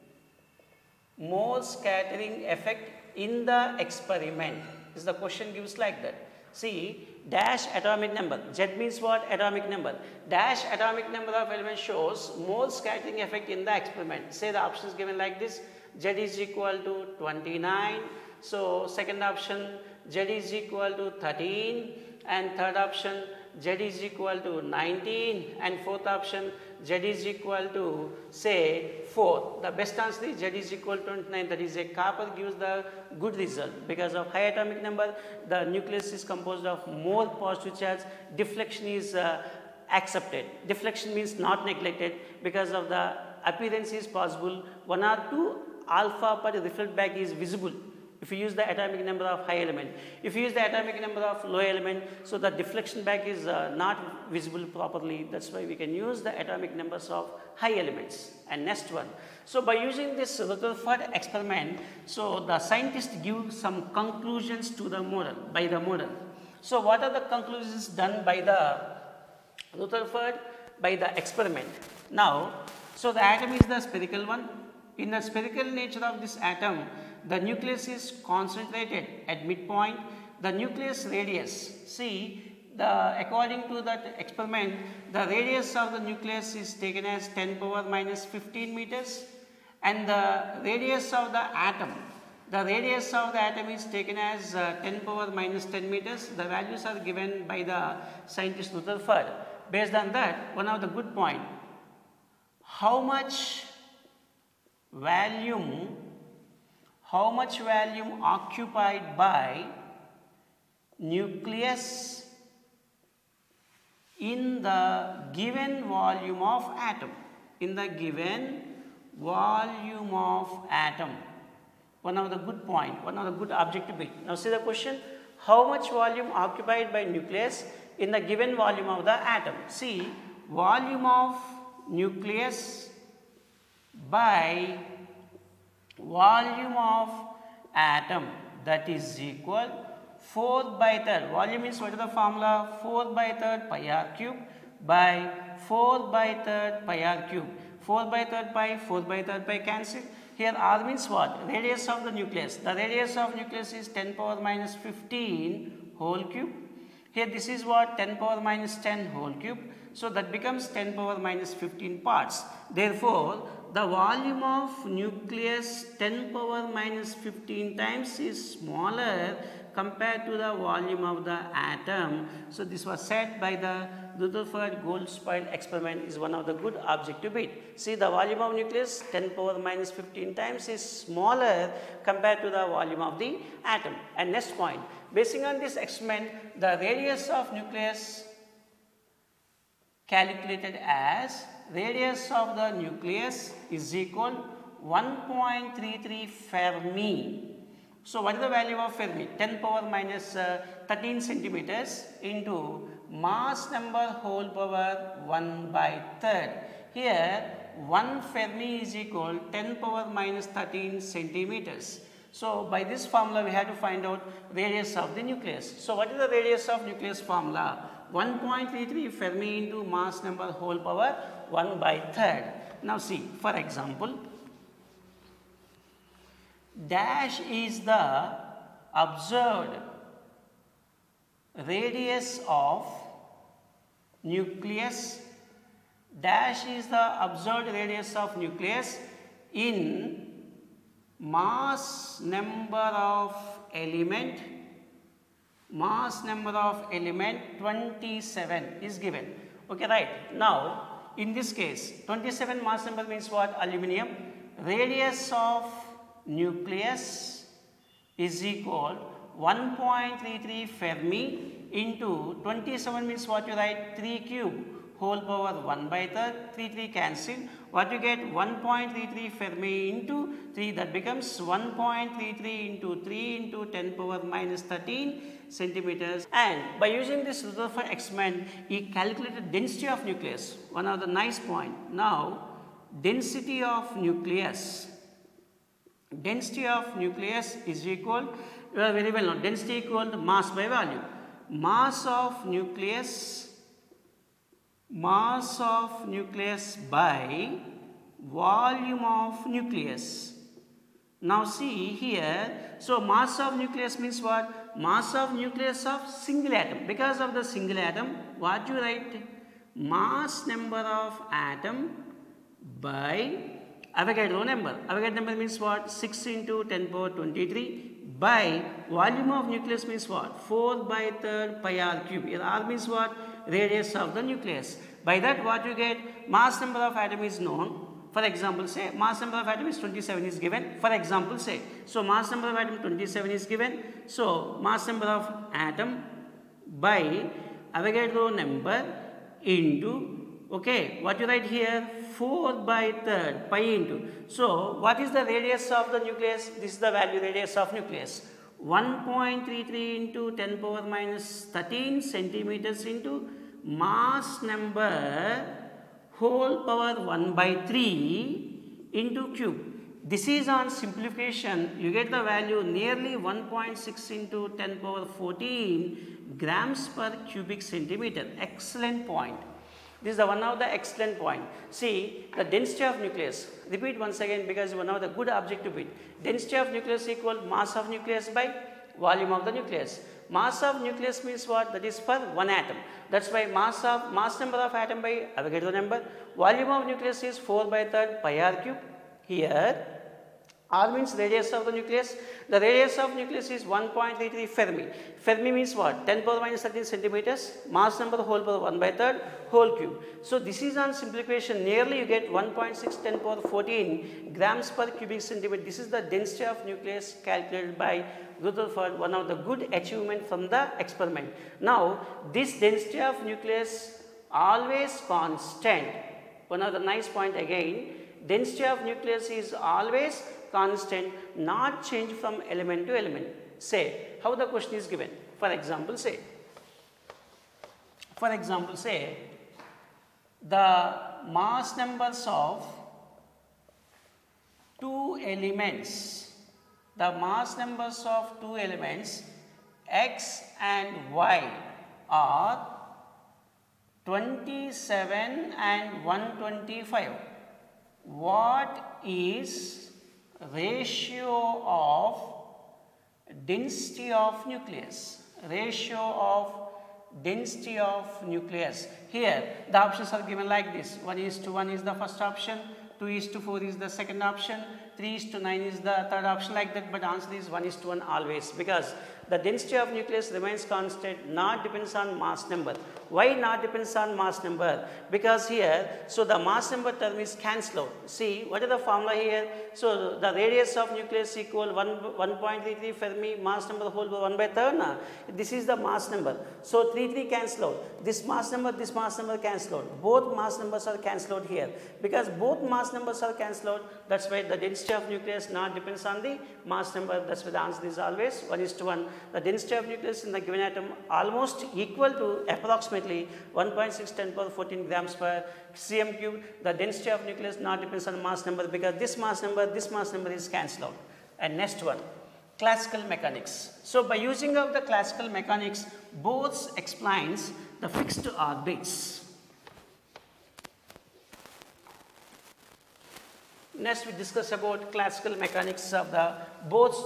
effect in the experiment. Is the question gives like that. See, dash atomic number, Z means what? Atomic number. Dash atomic number of element shows more scattering effect in the experiment. Say the options given like this, Z is equal to 29. So second option, Z is equal to 13, and third option, Z is equal to 19, and fourth option, Z is equal to say 4. The best answer is Z is equal to 29, that is a copper gives the good result. Because of high atomic number, the nucleus is composed of more positive charge, deflection is accepted. Deflection means not neglected, because of the appearance is possible, 1 or 2 alpha per reflect back is visible if you use the atomic number of high element. If you use the atomic number of low element, so the deflection back is not visible properly. That's why we can use the atomic numbers of high elements. And next one. So by using this Rutherford experiment, so the scientists give some conclusions to the model, by the model. So what are the conclusions done by the Rutherford, by the experiment? Now, so the atom is the spherical one. In the spherical nature of this atom, the nucleus is concentrated at midpoint. The nucleus radius, see, according to that experiment, the radius of the nucleus is taken as 10 power minus 15 meters, and the radius of the atom, The radius of the atom is taken as 10 power minus 10 meters. The values are given by the scientist Rutherford. Based on that, one of the good point, how much volume occupied by nucleus in the given volume of atom, one of the good point, one of the good objective bit. Now see the question, how much volume occupied by nucleus in the given volume of the atom? See, volume of nucleus by volume of atom, that is equal 4/3. Volume means what is the formula? 4/3 pi r cube by 4/3 pi r cube. 4/3 pi, 4/3 pi cancel. Here r means what? Radius of the nucleus. The radius of nucleus is 10 power minus 15 whole cube. Here this is what? 10 power minus 10 whole cube. So that becomes 10 power minus 15 parts. Therefore, the volume of nucleus 10 power minus 15 times is smaller compared to the volume of the atom. So this was said by the Rutherford Goldspile experiment, is one of the good objective bit. See, the volume of nucleus 10 power minus 15 times is smaller compared to the volume of the atom. And next point, basing on this experiment, the radius of nucleus calculated as radius of the nucleus is equal 1.33 Fermi. So what is the value of Fermi? 10 power minus 13 centimeters into mass number whole power 1/3. Here 1 Fermi is equal 10 power minus 13 centimeters. So by this formula we have to find out radius of the nucleus. So what is the radius of nucleus formula? 1.33 Fermi into mass number whole power 1/3. Now see, for example, dash is the observed radius of nucleus, dash is the observed radius of nucleus in mass number of element, 27 is given. Okay, right. Now in this case 27 mass number means what? Aluminium. Radius of nucleus is equal 1.33 Fermi into 27 means what you write? 3 cube whole power 1/3, 3 cancel. What you get? 1.33 Fermi into 3, that becomes 1.33 into 3 into 10 power minus 13 centimeters. And by using this Rutherford experiment, he calculated density of nucleus. One of the nice point. Now, density of nucleus is equal, you are very well known, density equal to mass by volume. Mass of nucleus by volume of nucleus. Now see here, so mass of nucleus means what? Mass of nucleus of single atom. Because of the single atom, what you write? Mass number of atom by Avogadro number. Avogadro number means what? 6 into 10 power 23 by volume of nucleus means what? 4/3 pi r cube. Here r means what? Radius of the nucleus. By that what you get? Mass number of atom is known. For example, say mass number of atom is 27 is given. For example, say, so mass number of atom 27 is given. So mass number of atom by Avogadro number into, okay, what you write here? 4/3 pi into. So what is the radius of the nucleus? This is the value radius of nucleus. 1.33 into 10 power minus 13 centimeters into mass number whole power 1/3 into cube. This is on simplification. You get the value nearly 1.6 into 10 power 14 grams per cubic centimeter. Excellent point. This is the one of the excellent point. See, the density of nucleus. Repeat once again because one of the good objective bit. Density of nucleus equal mass of nucleus by volume of the nucleus. Mass of nucleus means what? That is for one atom. That's why mass number of atom by Avogadro number. Volume of nucleus is 4/3 pi r cube. Here R means radius of the nucleus. The radius of nucleus is 1.33 Fermi. Fermi means what? 10 power minus 13 centimeters. Mass number whole power 1 by 3 whole cube. So this is on simplification. Nearly you get 1.6 10 power 14 grams per cubic centimeter. This is the density of nucleus calculated by Rutherford, one of the good achievement from the experiment. Now this density of nucleus always constant. One of the nice point again, density of nucleus is always constant, not change from element to element. Say how the question is given. For example, say the mass numbers of two elements, X and Y are 27 and 125. What is ratio of density of nucleus? Here the options are given like this. 1:1 is the first option, 2:4 is the second option, 3:9 is the third option, like that, but answer is 1:1 always, because the density of nucleus remains constant, not depends on mass number. Why not depends on mass number? Because here, so the mass number term is cancelled out. See, what is the formula here? So the radius of nucleus equal 1.33 Fermi, mass number whole power 1 by 3. This is the mass number. So 3 cancel out. This mass number cancel out. Both mass numbers are cancelled out here. Because both mass numbers are cancelled out, that's why the density of nucleus not depends on the mass number. That's why the answer is always 1:1. The density of nucleus in the given atom almost equal to approximately 1.6 10 power 14 grams per cm cube. The density of nucleus not depends on mass number, because this mass number is cancelled out. And next one, classical mechanics. So by using of the classical mechanics, Bose explains the fixed orbits. Next we discuss about classical mechanics of the Bose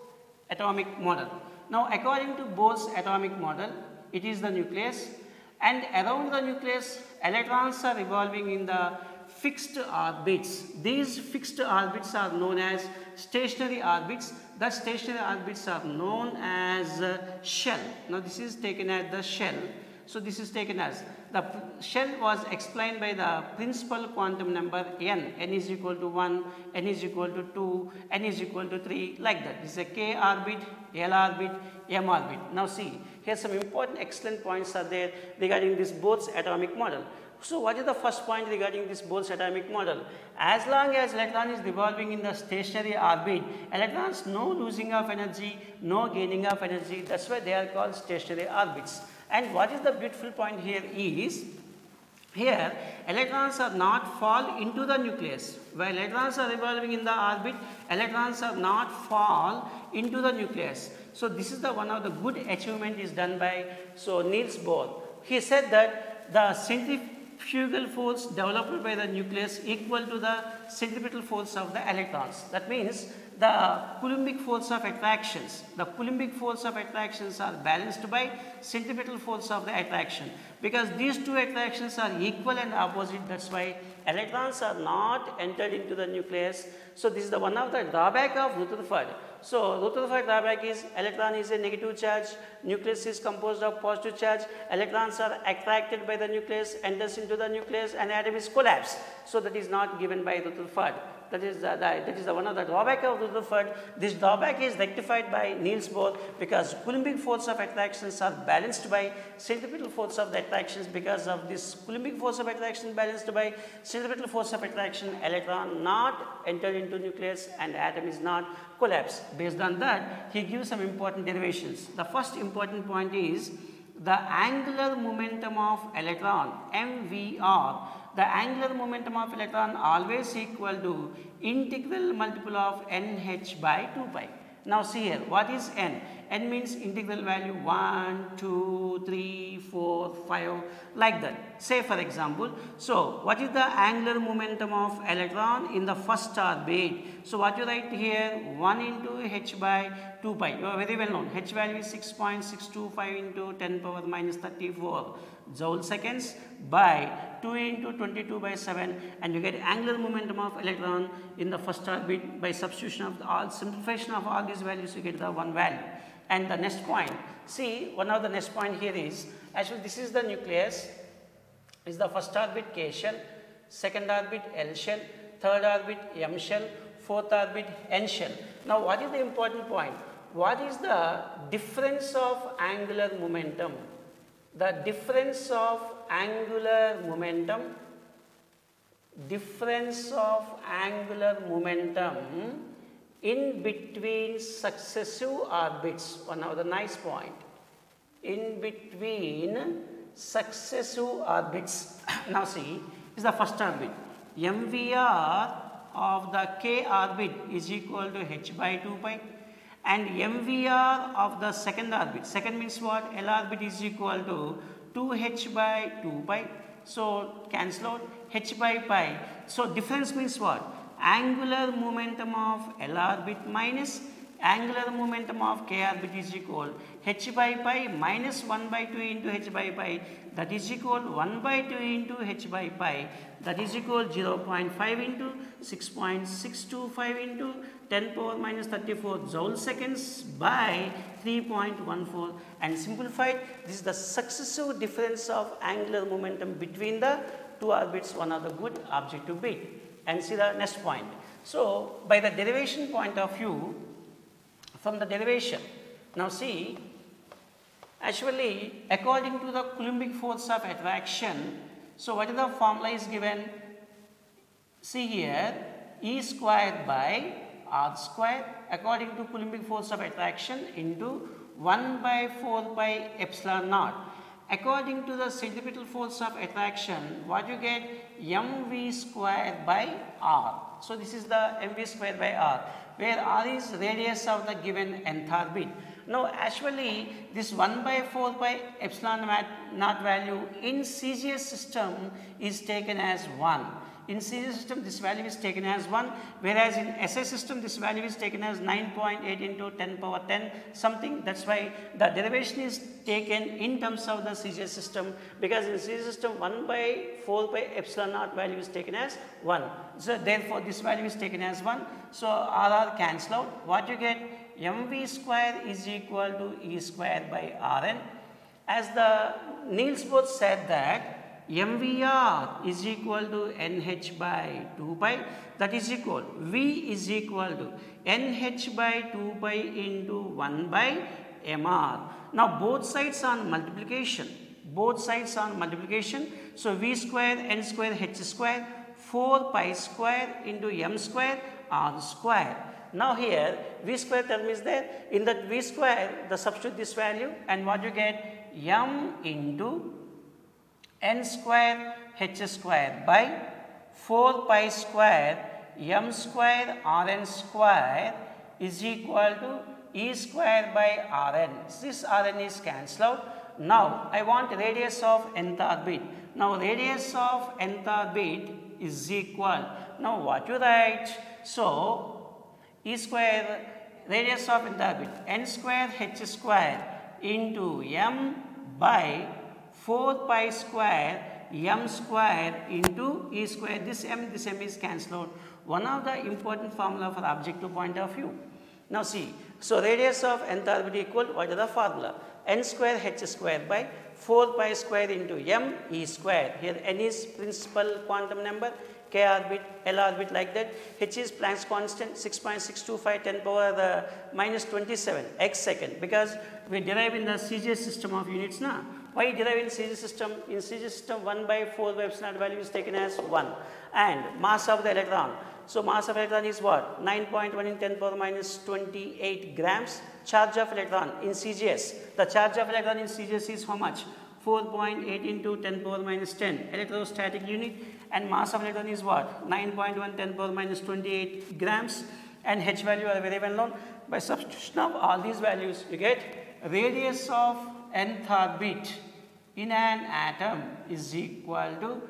atomic model. Now according to Bose atomic model, it is the nucleus, and around the nucleus electrons are revolving in the fixed orbits. These fixed orbits are known as stationary orbits. The stationary orbits are known as shell. Now this is taken as the shell. So this is taken as the shell was explained by the principal quantum number n. N is equal to 1, n is equal to 2, n is equal to 3, like that. This is a k orbit, l orbit, m orbit. Now see, here some important excellent points are there regarding this Bose atomic model. So what is the first point regarding this Bose atomic model? As long as electron is revolving in the stationary orbit, electrons no losing of energy, no gaining of energy. That's why they are called stationary orbits. And what is the beautiful point here is, here electrons are not fall into the nucleus. While electrons are revolving in the orbit, electrons are not fall into the nucleus. So this is the one of the good achievement is done by Niels Bohr. He said that the centrifugal force developed by the nucleus equal to the centripetal force of the electrons. That means the Coulombic force of attractions. The Coulombic force of attractions are balanced by centripetal force of the attraction. Because these two attractions are equal and opposite, that's why electrons are not entered into the nucleus. So this is the one of the drawback of Rutherford. So Rutherford drawback is electron is a negative charge, nucleus is composed of positive charge, electrons are attracted by the nucleus, enters into the nucleus, and atom is collapsed. So that is not given by Rutherford. That is the one of the drawback of Rutherford. This drawback is rectified by Niels Bohr, because Coulombic force of attractions are balanced by centripetal force of the attractions. Because of this Coulombic force of attraction balanced by centripetal force of attraction, electron not entered into nucleus and atom is not collapsed. Based on that, he gives some important derivations. The first important point is the angular momentum of electron, MVR. The angular momentum of electron always equal to integral multiple of NH by 2 pi. Now see here, what is n? N means integral value 1, 2, 3, 4, 5, like that. Say for example, so what is the angular momentum of electron in the first orbit? So what you write here, 1 into h by 2 pi. You are very well known. H value is 6.625 into 10 power minus 34 joule seconds by 2 into 22 by 7, and you get angular momentum of electron in the first orbit. By substitution of all, simplification of all these values, you get the one value. And the next point, see, one of the next point here is, actually this is the nucleus, is the first orbit K shell, second orbit L shell, third orbit M shell, fourth orbit N shell. Now what is the important point? What is the difference of angular momentum? The difference of angular momentum, in between successive orbits, one of the nice point, in between successive orbits. Now see, is the first orbit, MVR of the K orbit is equal to h by 2 pi, and MVR of the second orbit, second means what, L orbit is equal to 2h by 2 pi, so cancel out h by pi. So difference means what, angular momentum of L orbit minus angular momentum of K orbit is equal h by pi minus 1 by 2 into h by pi, that is equal 1 by 2 into h by pi, that is equal 0.5 into 6.625 into 10 power minus 34 joule seconds by 3.14, and simplified, this is the successive difference of angular momentum between the two orbits, one of the good objective bit. And see the next point. So by the derivation point of view, from the derivation, now see, actually according to the Coulombic force of attraction, so what is the formula is given? See here, E squared by R squared according to Coulombic force of attraction into 1 by 4 pi epsilon naught. According to the centripetal force of attraction, what you get, mv squared by r. So this is the mv squared by r, where r is radius of the given nth orbit. Now actually this 1 by 4 pi epsilon naught value in CGS system is taken as 1. In CGS system this value is taken as 1, whereas in SI system this value is taken as 9.8 into 10 power 10 something. That's why the derivation is taken in terms of the CGS system, because in CGS system 1 by 4 pi epsilon naught value is taken as 1. So therefore this value is taken as 1. So RR cancel out. What you get, mv square is equal to E square by Rn. As the Niels Bohr said that MVR is equal to NH by 2 pi, that is equal, V is equal to NH by 2 pi into 1 by MR. Now both sides on multiplication, so V square, N square, H square, 4 pi square into M square, R square. Now here V square term is there, in that V square the substitute this value, and what you get, M into N square H square by 4 pi square M square Rn square is equal to E square by Rn. This Rn is cancelled out. Now I want radius of nth orbit. Now radius of nth orbit is equal. Now what you write? So E square radius of nth orbit, N square H square into M by 4 pi square M square into E square. This M is cancelled out. One of the important formula for objective point of view. Now see, so radius of nth orbit equal, what is the formula? N square H square by 4 pi square into M E square. Here N is principal quantum number, K orbit, L orbit like that. H is Planck's constant, 6.625 10 power minus 27 x second, because we derive in the CGS system of units now. Why derive in CGS system? In CGS system 1 by 4 by epsilon value is taken as 1. And mass of the electron. So mass of electron is what? 9.1 in 10 power minus 28 grams. Charge of electron in CGS. The charge of electron in CGS is how much? 4.8 into 10 power minus 10 electrostatic unit, and mass of electron is what? 9.1 10 power minus 28 grams, and H value are very well known. By substitution of all these values, you get radius of nth orbit in an atom is equal to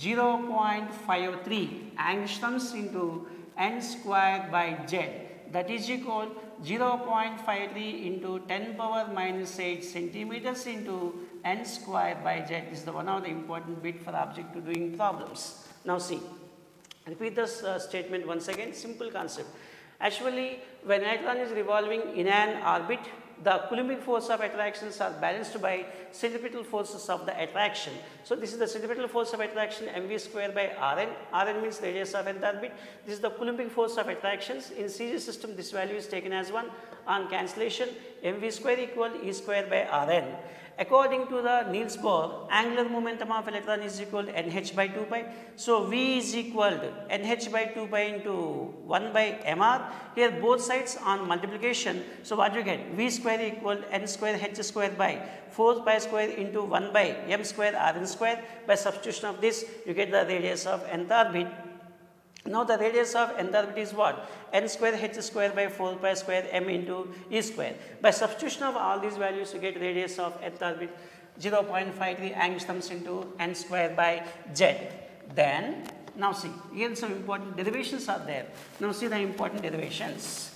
0.53 angstroms into n square by z, that is equal 0.53 into 10 power minus 8 centimeters into n square by z. This is the one of the important bit for object to doing problems. Now see, repeat this statement once again, simple concept. Actually, when an electron is revolving in an orbit, the Coulombic force of attractions are balanced by centripetal forces of the attraction. So this is the centripetal force of attraction mv square by Rn. Rn means radius of nth orbit. This is the Coulombic force of attractions. In series system, this value is taken as 1. On cancellation, mv square equal E square by Rn. According to the Niels Bohr, angular momentum of electron is equal to nh by 2 pi. So V is equal to nh by 2 pi into 1 by mr. Here both sides on multiplication. So what you get? V square equal n square h square by 4 pi square into 1 by m square Rn square. By substitution of this, you get the radius of nth orbit. Now the radius of nth orbit is what? N square h square by 4 pi square m into E square. By substitution of all these values, you get radius of nth orbit 0.53 angstroms into n square by z. Then, now see, here some important derivations are there. Now see the important derivations.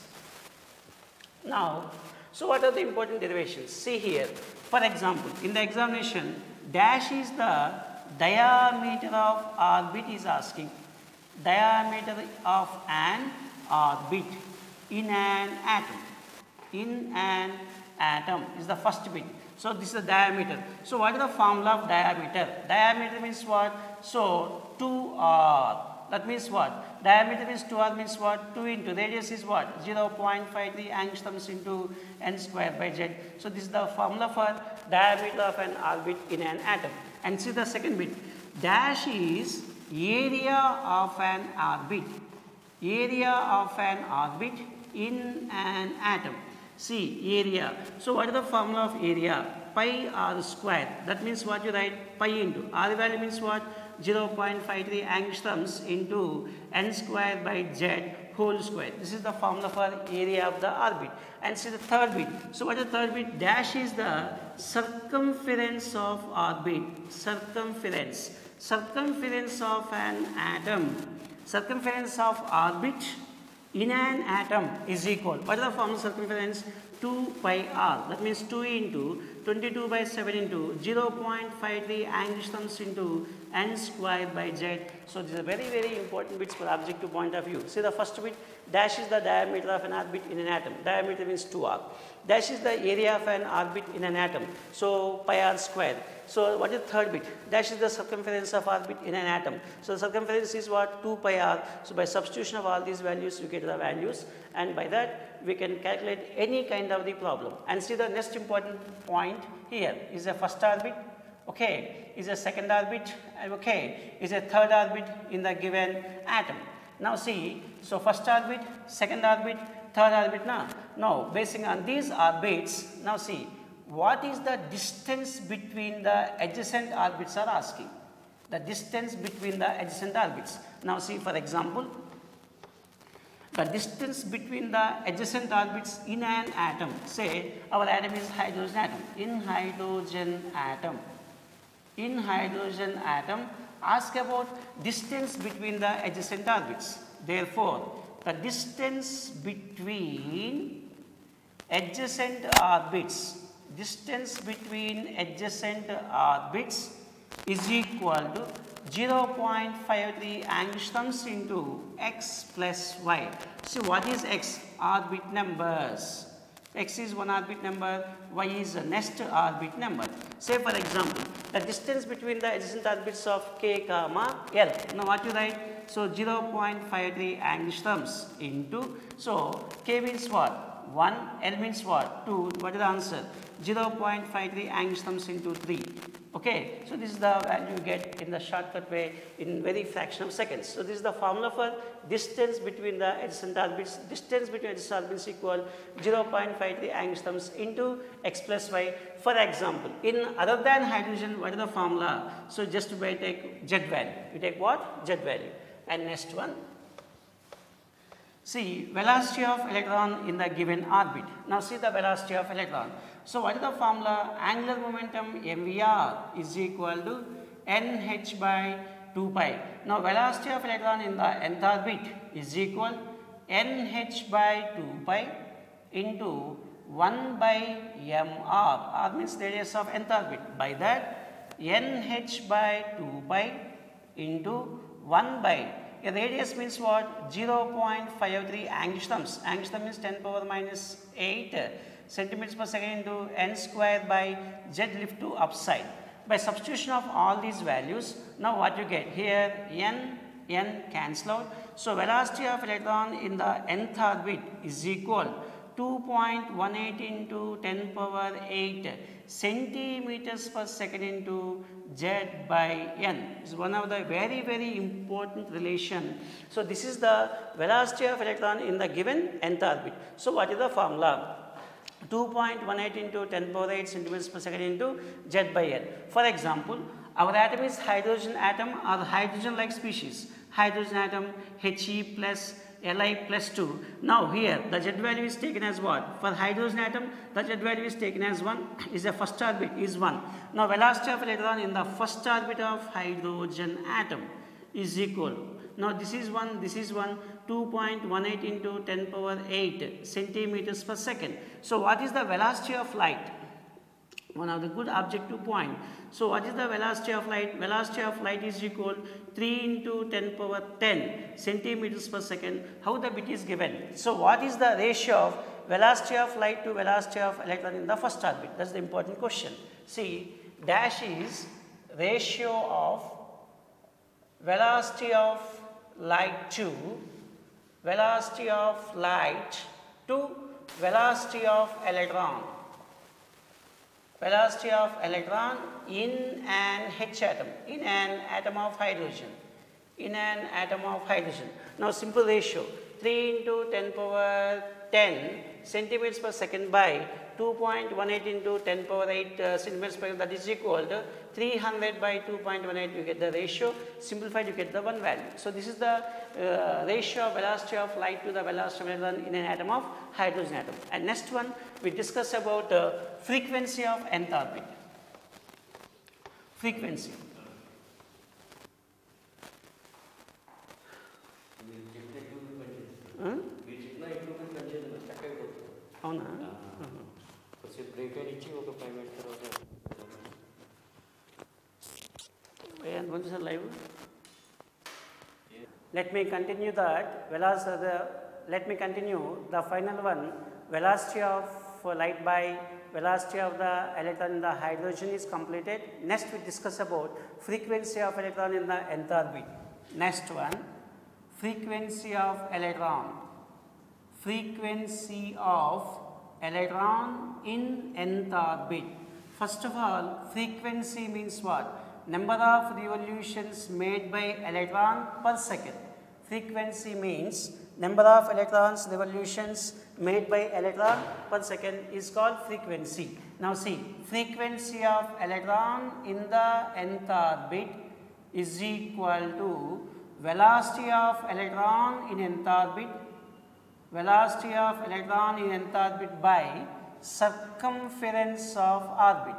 Now, so what are the important derivations? See here, for example, in the examination, dash is the diameter of orbit is asking. Diameter of an orbit in an atom. In an atom is the first bit. So this is the diameter. So what is the formula of diameter? Diameter means what? So 2r. That means what? Diameter means 2r means what? 2 into radius is what? 0.53 angstroms into n square by z. So this is the formula for diameter of an orbit in an atom. And see the second bit. Dash is area of an orbit. Area of an orbit in an atom. See, area. So what is the formula of area? Pi r square. That means what you write? Pi into r value means what? 0.53 angstroms into n square by z whole square. This is the formula for area of the orbit. And see the third bit. So what is the third bit? Dash is the circumference of orbit. Circumference. Circumference of an atom. Circumference of orbit in an atom is equal. What is the formula of circumference? 2 pi r. That means 2 into 22 by 7 into 0.53 angstroms into n square by z. So these are very, very important bits for objective point of view. See the first bit, dash is the diameter of an orbit in an atom. Diameter means 2r. Dash is the area of an orbit in an atom. So pi r square. So what is the third bit? Dash is the circumference of orbit in an atom. So the circumference is what? 2 pi r. So by substitution of all these values, you get the values. And by that, we can calculate any kind of the problem. And see the next important point here is a first orbit. Okay, is a second orbit. Okay, is a third orbit in the given atom. Now see, so first orbit, second orbit, third orbit now. Now, basing on these orbits, now see, what is the distance between the adjacent orbits are asking. The distance between the adjacent orbits. Now see, for example, the distance between the adjacent orbits in an atom. Say our atom is hydrogen atom. In hydrogen atom, ask about distance between the adjacent orbits. Therefore, the distance between adjacent orbits is equal to 0.53 angstroms into x plus y. So what is x? Orbit numbers. X is one orbit number, y is the next orbit number. Say for example, the distance between the adjacent orbits of k comma l. Now what you write? So 0.53 angstroms into, so k means what? 1, l means what? 2. What is the answer? 0.53 angstroms into 3. Okay, so this is the value you get in the shortcut way in very fraction of seconds. So this is the formula for distance between the adjacent orbits. Distance between adjacent orbits equal 0.53 angstroms into x plus y. For example, in other than hydrogen, what is the formula? So just by take z value. You take what? Z value. And next one. See, velocity of electron in the given orbit. Now see the velocity of electron. So what is the formula? Angular momentum mvr is equal to nh by 2 pi. Now velocity of electron in the nth orbit is equal nh by 2 pi into 1 by mr, r means radius of nth orbit, by that nh by 2 pi into 1 by, a radius means what? 0.53 angstroms, angstrom means 10 power minus 8 centimeters per second into n square by z lift to upside. By substitution of all these values, now what you get here, n cancel out. So velocity of electron in the nth orbit is equal 2.18 into 10 power 8 centimeters per second into z by n. This is one of the very important relation. So this is the velocity of electron in the given nth orbit. So what is the formula? 2.18 into 10 power 8 centimeters per second into z by n. For example, our atom is hydrogen atom or hydrogen like species. Hydrogen atom He plus Li plus 2. Now here the Z value is taken as what? For hydrogen atom the Z value is taken as 1, is the first orbit is 1. Now velocity of electron in the first orbit of hydrogen atom is equal. Now this is 1, 2.18 into 10 power 8 centimeters per second. So what is the velocity of light? One of the good objective point. So what is the velocity of light? Velocity of light is equal 3 into 10 power 10 centimeters per second. How the bit is given? So what is the ratio of velocity of light to velocity of electron in the first orbit? That's the important question. See, dash is ratio of velocity of light to velocity of light to velocity of electron. Velocity of electron in an H atom, in an atom of hydrogen, in an atom of hydrogen. Now simple ratio, 3 into 10 power 10 centimeters per second by 2.18 into 10 power 8 centimeters per second, that is equal to 300 by 2.18, you get the ratio, simplified you get the one value. So this is the ratio of velocity of light to the velocity of electron in an atom of hydrogen atom. And next one we discuss about frequency of nth orbit. Frequency. అవునా break ఇచ్చి ఒక 5 minutes తర్వాత live. Let me continue that velocity. Let me continue the final one. Velocity of light by velocity of the electron in the hydrogen is completed. Next we discuss about frequency of electron in the nth orbit. Next one, frequency of electron. Frequency of electron in nth orbit. First of all, frequency means what? Number of revolutions made by electron per second. Frequency means number of electrons revolutions made by electron per second is called frequency. Now see, frequency of electron in the nth orbit is equal to velocity of electron in nth orbit, velocity of electron in nth orbit by circumference of orbit,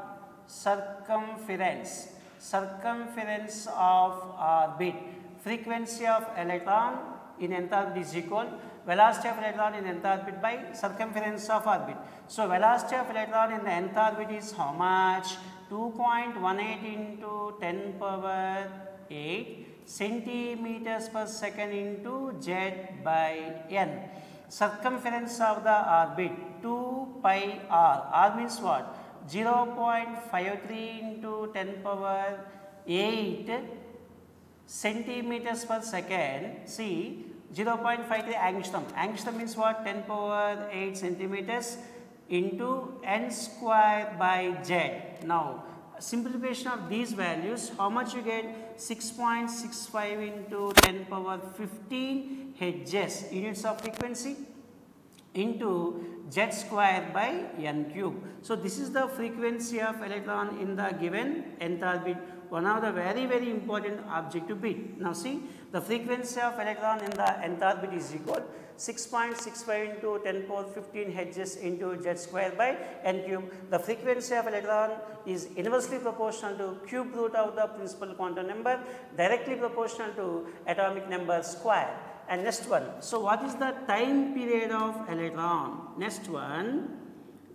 circumference of orbit. Frequency of electron in nth orbit is equal velocity of electron in nth orbit by circumference of orbit. So velocity of electron in the nth orbit is how much? 2.18 into 10 power 8 centimeters per second into z by n. Circumference of the orbit 2 pi r. R means what? 0.53 into 10 power 8 centimeters per second. See, 0.53 angstrom. Angstrom means what? 10 power 8 centimeters into n square by z. Now, simplification of these values, how much you get? 6.65 into 10 power 15 Hz, units of frequency, into z square by n cube. So this is the frequency of electron in the given nth orbit, one of the very important objective bit. Now see, the frequency of electron in the nth orbit is equal 6.65 into 10 power 15 Hz into z square by n cube. The frequency of electron is inversely proportional to cube root of the principal quantum number, directly proportional to atomic number square. And next one, so what is the time period of electron? Next one,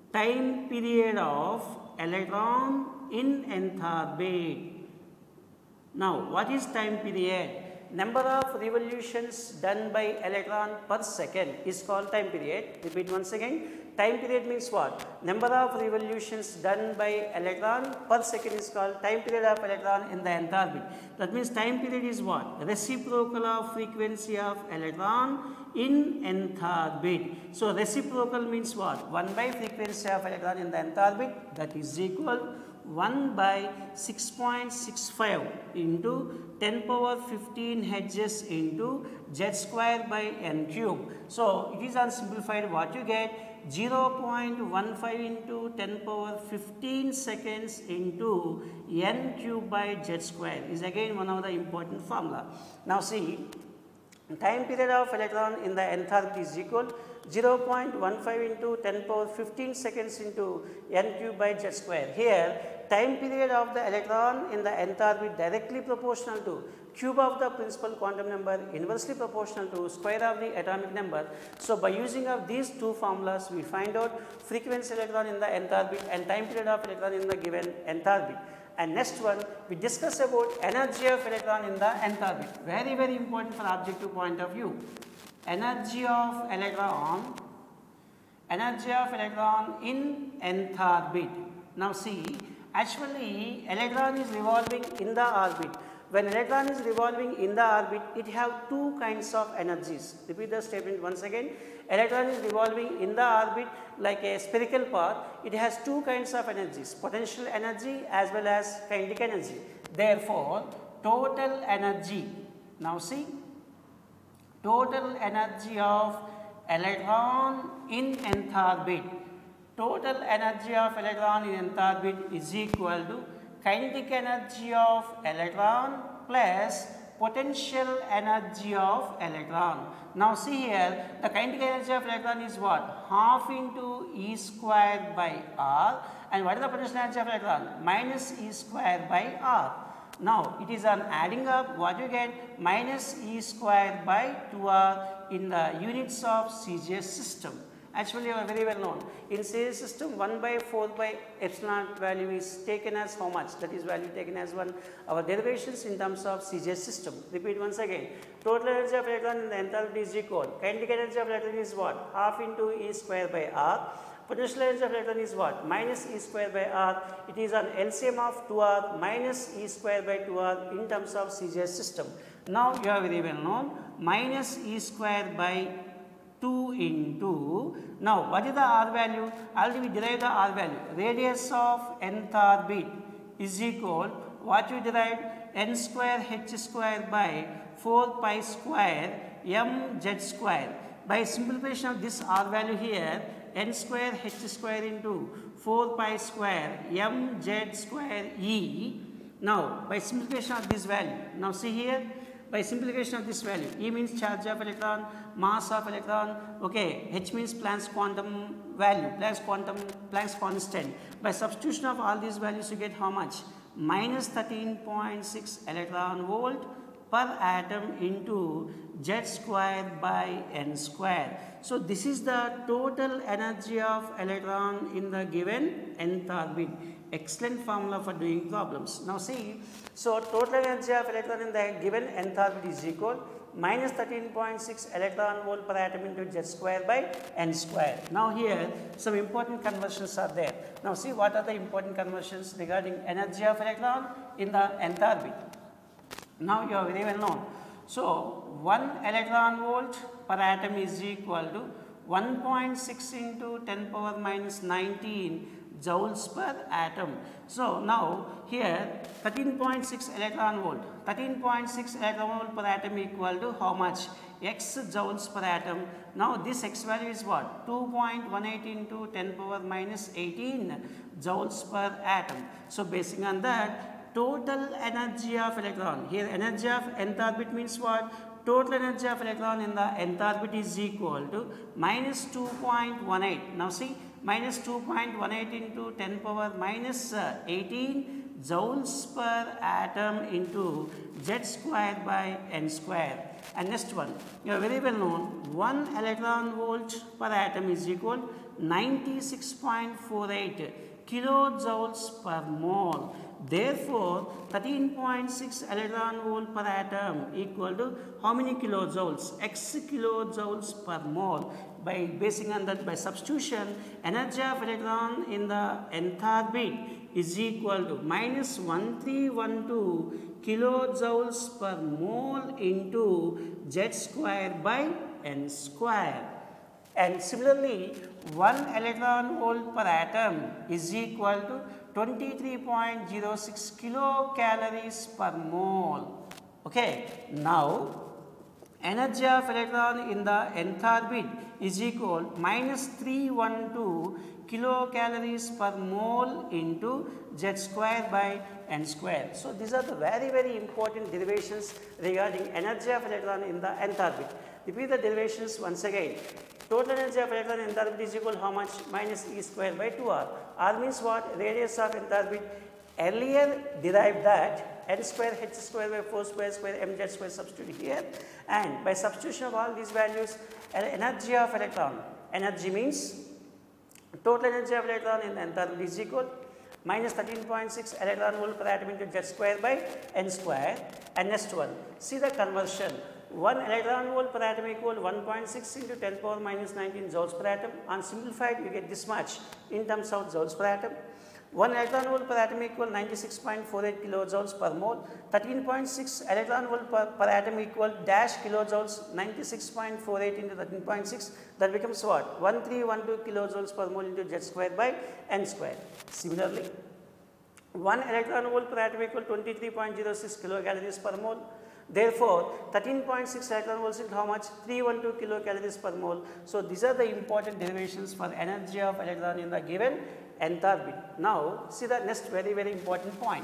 time period of electron in nth orbit. Now, what is time period? Number of revolutions done by electron per second is called time period. Repeat once again. Time period means what? Number of revolutions done by electron per second is called time period of electron in the nth orbit. That means time period is what? Reciprocal of frequency of electron in nth orbit. So, reciprocal means what? 1 by frequency of electron in the nth orbit, that is equal 1 by 6.65 into 10 power 15 Hz into Z square by n cube. So, it is unsimplified, what you get? 0.15 into 10 power 15 seconds into n cube by Z square is again one of the important formula. Now, see, time period of electron in the nth orbit is equal 0.15 into 10 power 15 seconds into n cube by Z square. Here, time period of the electron in the nth orbit directly proportional to cube of the principal quantum number, inversely proportional to square of the atomic number. So, by using of these two formulas, we find out frequency electron in the nth orbit and time period of electron in the given nth orbit. And next one, we discuss about energy of electron in the nth orbit. Very, very important for objective point of view. Energy of electron in nth orbit. Now, see, actually electron is revolving in the orbit. When electron is revolving in the orbit, it have two kinds of energies. Repeat the statement once again. Electron is revolving in the orbit like a spherical path. It has two kinds of energies, potential energy as well as kinetic energy. Therefore, total energy, now see, total energy of electron in nth orbit, total energy of electron in nth orbit is equal to kinetic energy of electron plus potential energy of electron. Now, see here, the kinetic energy of electron is what? Half into E square by R, and what is the potential energy of electron? Minus E square by R. Now, it is on adding up, what you get? Minus E square by 2R in the units of CGS system. Actually, you are very well known. In CGS system, 1 by 4 by epsilon value is taken as how much? That is value taken as 1. Our derivations in terms of CGS system. Repeat once again. Total energy of electron in the enthalpy is equal. Kinetic energy of electron is what? Half into E square by R. Potential energy of electron is what? Minus E square by R. It is an LCM of 2R minus E square by 2R in terms of CGS system. Now, you are very well known. Minus E square by 2 into, now what is the R value? Already we derived the R value. Radius of nth orbit is equal, what you derived? N square h square by 4 pi square m z square. By simplification of this R value here, n square h square into 4 pi square m z square E. Now, by simplification of this value, now see here, by simplification of this value, E means charge of electron, mass of electron, okay, H means Planck's quantum value, Planck's constant. By substitution of all these values, you get how much? Minus 13.6 electron volt per atom into Z square by N square. So, this is the total energy of electron in the given nth orbit. Excellent formula for doing problems. Now, see, so total energy of electron in the given nth orbit is equal minus 13.6 electron volt per atom into Z square by N square. Now, here some important conversions are there. Now, see what are the important conversions regarding energy of electron in the nth orbit. Now, you are very well known. So, 1 electron volt per atom is equal to 1.6 into 10 power minus 19 joules per atom. So, now here 13.6 electron volt, 13.6 electron volt per atom equal to how much? X joules per atom. Now, this X value is what? 2.18 into 10 power minus 18 joules per atom. So, basing on that, total energy of electron, here energy of nth orbit means what? Total energy of electron in the nth orbit is equal to minus 2.18. Now, see, minus 2.18 into 10 power minus 18 joules per atom into Z square by N square. And next one, you are very well known, 1 electron volt per atom is equal 96.48 kilojoules per mole. Therefore, 13.6 electron volt per atom equal to how many kilojoules? X kilojoules per mole. By basing on that, by substitution, energy of electron in the nth orbit is equal to minus 1312 kilojoules per mole into Z square by N square. And similarly, 1 electron volt per atom is equal to 23.06 kilocalories per mole. Okay. Now, energy of electron in the nth orbit is equal minus 312 kilocalories per mole into Z square by N square. So, these are the very important derivations regarding energy of electron in the nth orbit. Repeat the derivations once again. Total energy of electron in nth orbit is equal to how much? Minus E square by 2R. R means what? Radius of nth orbit. Earlier derived that n square h square by 4 square square mz square substitute here, and by substitution of all these values, energy of electron. Energy means total energy of electron in nth orbit is equal minus 13.6 electron volt per atom into Z square by N square. And next one, see the conversion. 1 electron volt per atom equal 1.6 into 10 power minus 19 joules per atom. On simplified, you get this much in terms of joules per atom. 1 electron volt per atom equal 96.48 kilojoules per mole. 13.6 electron volt per atom equal dash kilojoules. 96.48 into 13.6, that becomes what? 1312 kilojoules per mole into Z square by N square. Similarly, 1 electron volt per atom equal 23.06 kilocalories per mole. Therefore, 13.6 electron volts is how much? 312 kilocalories per mole. So, these are the important derivations for energy of electron in the given nth orbit. Now, see the next very important point.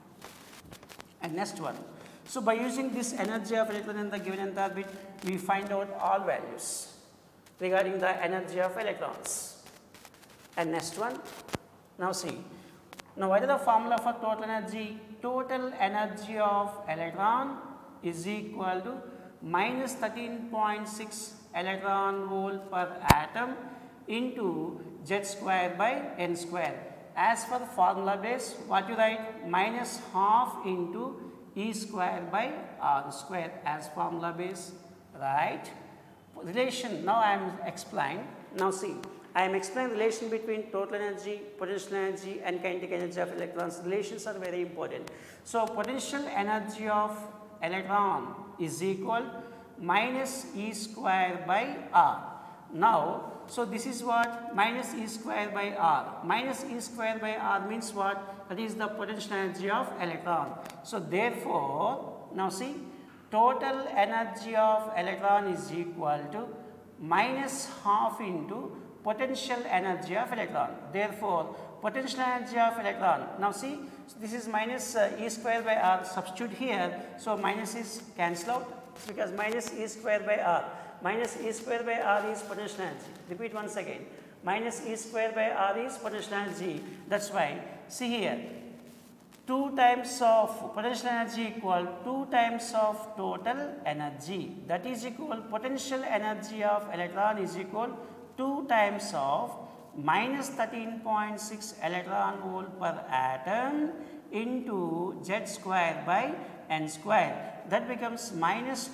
And next one. So, by using this energy of electron in the given nth orbit, we find out all values regarding the energy of electrons. And next one. Now, see. Now, what is the formula for total energy? Total energy of electron is equal to minus 13.6 electron volt per atom into Z square by N square. As for the formula base, what you write? Minus half into E square by R square as formula base, right? Relation, now I am explaining. Now see, I am explaining relation between total energy, potential energy and kinetic energy of electrons. Relations are very important. So, potential energy of electron is equal minus E square by R. Now, so this is what? Minus E square by R. Minus E square by R means what? That is the potential energy of electron. So, therefore, now see, total energy of electron is equal to minus half into potential energy of electron. Therefore, potential energy of electron. Now see, so this is minus E square by R, substitute here. So, minus is cancel out because minus E square by R. Minus E square by R is potential energy. Repeat once again. Minus E square by R is potential energy. That's why, see here, 2 times of potential energy equal 2 times of total energy. That is equal, potential energy of electron is equal 2 times of minus 13.6 electron volt per atom into Z square by N square. That becomes minus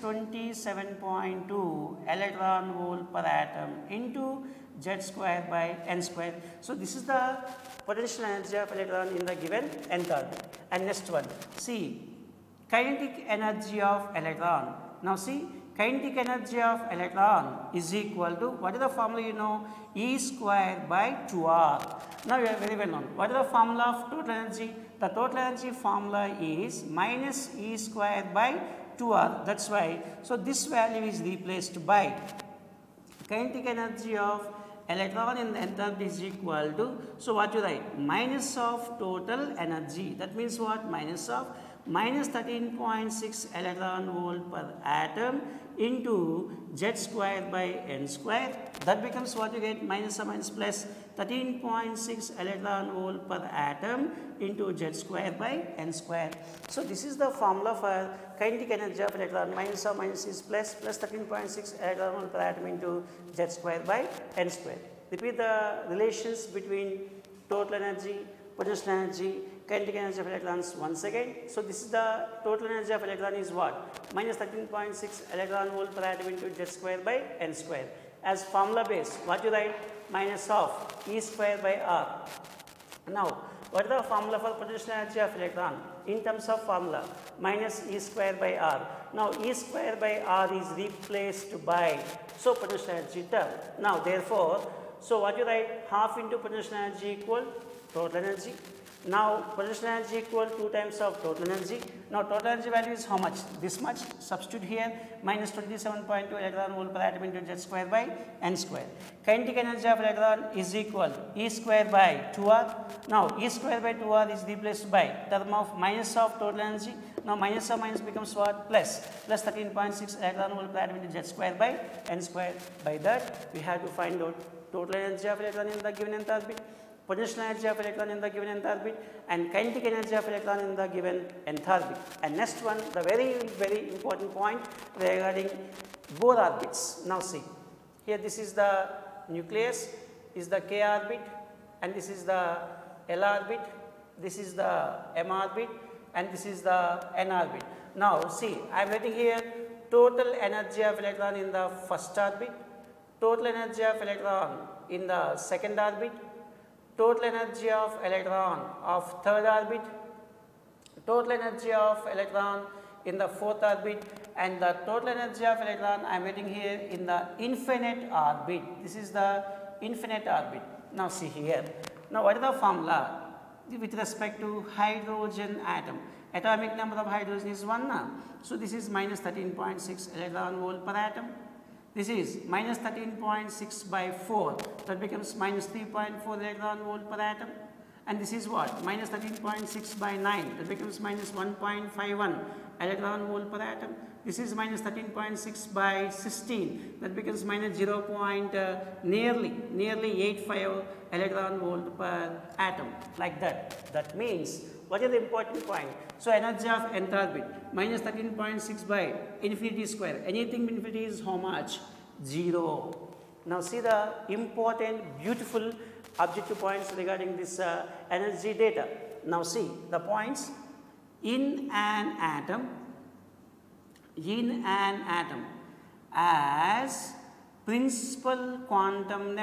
27.2 electron volt per atom into Z square by N square. So, this is the potential energy of electron in the given nth orbit. And next one, see, kinetic energy of electron. Now, see, kinetic energy of electron is equal to, what is the formula you know? E square by 2R. Now, you are very well known. What is the formula of total energy? The total energy formula is minus E square by 2R. That's why, so this value is replaced by kinetic energy of electron in the nth orbit is equal to, so what you write? Minus of total energy. That means what? Minus of minus 13.6 electron volt per atom into Z square by N square. That becomes what you get? Minus or minus plus 13.6 electron volt per atom into Z square by N square. So, this is the formula for kinetic energy of electron. Minus or minus is plus 13.6 electron volt per atom into Z square by N square. Repeat the relations between total energy, potential energy, kinetic energy of electrons once again. So this is the total energy of electron is what? Minus 13.6 electron volt per atom into Z square by N square. As formula base, what you write? Minus of E square by R. Now, what is the formula for potential energy of electron? In terms of formula, minus E square by R. Now, E square by R is replaced by, so potential energy term. Now, therefore, so what you write? Half into potential energy equal total energy. Now, potential energy equal 2 times of total energy. Now, total energy value is how much? This much. Substitute here, minus 27.2 electron volt per atom into Z square by N square. Kinetic energy of electron is equal E square by 2R. Now, E square by 2R is replaced by term of minus of total energy. Now, minus of minus becomes what? Plus. Plus 13.6 electron volt per atom into Z square by N square. By that, we have to find out total energy of electron in the given nth orbit, potential energy of electron in the given nth orbit, and kinetic energy of electron in the given nth orbit. And next one, the very important point regarding Bohr orbits. Now see, here this is the nucleus, is the K orbit, and this is the L orbit, this is the M orbit, and this is the N orbit. Now see, I am writing here total energy of electron in the first orbit, total energy of electron in the second orbit, total energy of electron of third orbit, total energy of electron in the fourth orbit, and the total energy of electron I am writing here in the infinite orbit. This is the infinite orbit. Now see here. Now what is the formula with respect to hydrogen atom? Atomic number of hydrogen is 1 now. So this is minus 13.6 electron volt per atom. This is minus 13.6 by 4, that becomes minus 3.4 electron volt per atom. And this is what? Minus 13.6 by 9, that becomes minus 1.51 electron volt per atom. This is minus 13.6 by 16, that becomes minus nearly 85 electron volt per atom, like that. That means, what is the important point? So, energy of nth orbit, minus 13.6 by infinity square. Anything infinity is how much? 0. Now, see the important, beautiful objective points regarding this energy data. Now, see the points. In an atom as principal quantum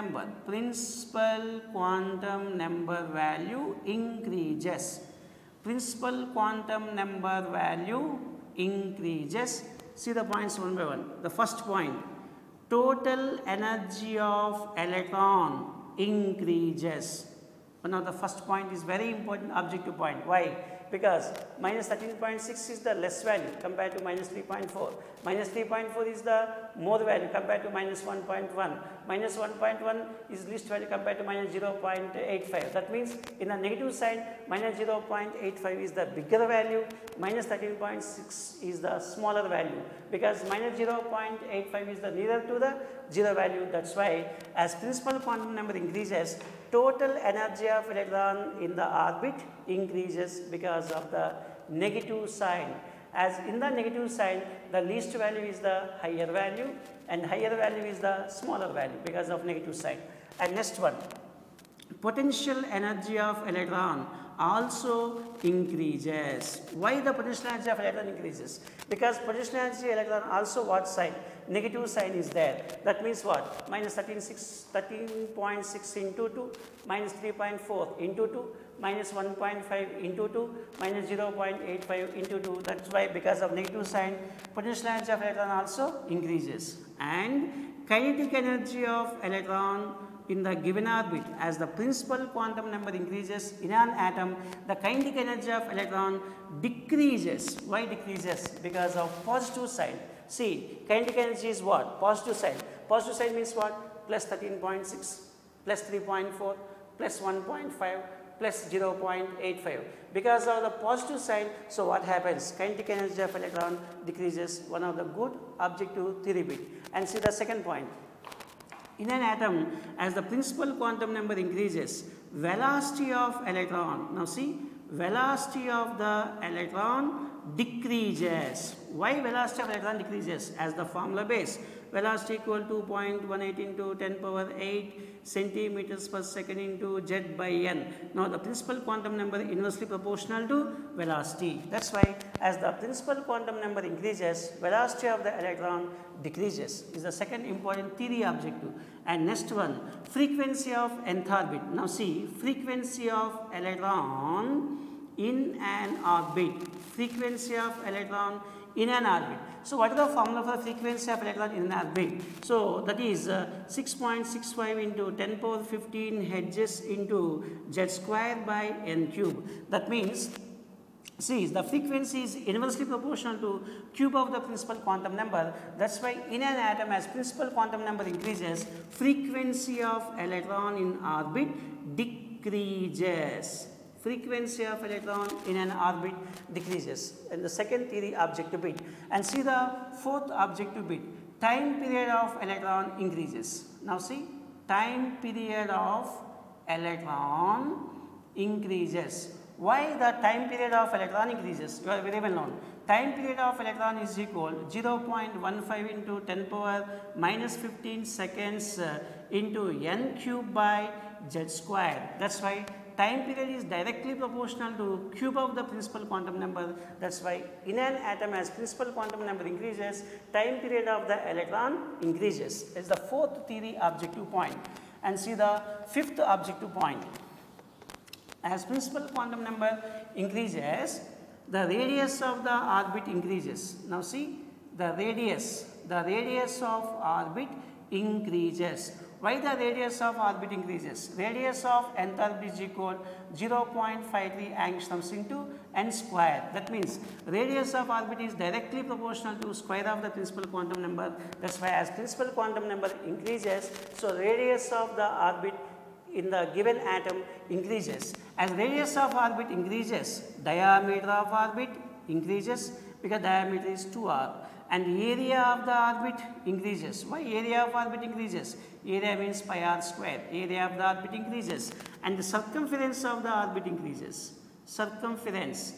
number value increases. Principal quantum number value increases. See the points one by one. The first point, total energy of electron increases. Now the first point is very important objective point. Why? Because minus 13.6 is the less value compared to minus 3.4. Minus 3.4 is the more value compared to minus 1.1. Minus 1.1 is least value compared to minus 0.85. That means in the negative side, minus 0.85 is the bigger value, minus 13.6 is the smaller value, because minus 0.85 is the nearer to the 0 value. That's why as principal quantum number increases, total energy of electron in the orbit increases because of the negative sign. As in the negative sign, the least value is the higher value and higher value is the smaller value because of negative sign. And next one, potential energy of electron also increases. Why the potential energy of electron increases? Because potential energy electron also what sign? Negative sign is there. That means what? Minus 13.6 into 2, minus 3.4 into 2, minus 1.5 into 2, minus 0.85 into 2. That's why because of negative sign, potential energy of electron also increases. And kinetic energy of electron in the given orbit, as the principal quantum number increases in an atom, the kinetic energy of electron decreases. Why decreases? Because of positive sign. See, kinetic energy is what? Positive sign. Positive sign means what? Plus 13.6, plus 3.4, plus 1.5, plus 0.85. Because of the positive sign, so what happens? Kinetic energy of electron decreases. One of the good objective theory bit. And see the second point. In an atom, as the principal quantum number increases, velocity of electron, now see, velocity of the electron decreases. Why velocity of electron decreases? As the formula base, velocity equal to 0.18 into 10 power 8 centimeters per second into z by n. Now the principal quantum number inversely proportional to velocity. That's why as the principal quantum number increases, velocity of the electron decreases. Is the second important theory objective. And next one, frequency of nth orbit. Now see, frequency of electron in an orbit. Frequency of electron in an orbit. So what is the formula for frequency of electron in an orbit? So that is 6.65 into 10 power 15 hertz into z square by n cube. That means, see, the frequency is inversely proportional to cube of the principal quantum number. That's why in an atom, as principal quantum number increases, frequency of electron in orbit decreases. Frequency of electron in an orbit decreases. And the second theory, objective bit. And see the fourth objective bit, time period of electron increases. Now see, time period of electron increases. Why the time period of electron increases? You are very well known. Time period of electron is equal 0.15 into 10 power minus 15 seconds into n cube by z square. That's why time period is directly proportional to cube of the principal quantum number. That's why in an atom, as principal quantum number increases, time period of the electron increases. It's the fourth theory objective point. And see the fifth objective point. As principal quantum number increases, the radius of the orbit increases. Now see, the radius of orbit increases. Why the radius of orbit increases? Radius of nth orbit is equal 0.53 angstroms into n square. That means radius of orbit is directly proportional to square of the principal quantum number. That's why as principal quantum number increases, so radius of the orbit in the given atom increases. As radius of orbit increases, diameter of orbit increases because diameter is 2r. And area of the orbit increases. Why area of orbit increases? Area means pi r square. Area of the orbit increases. And the circumference of the orbit increases. Circumference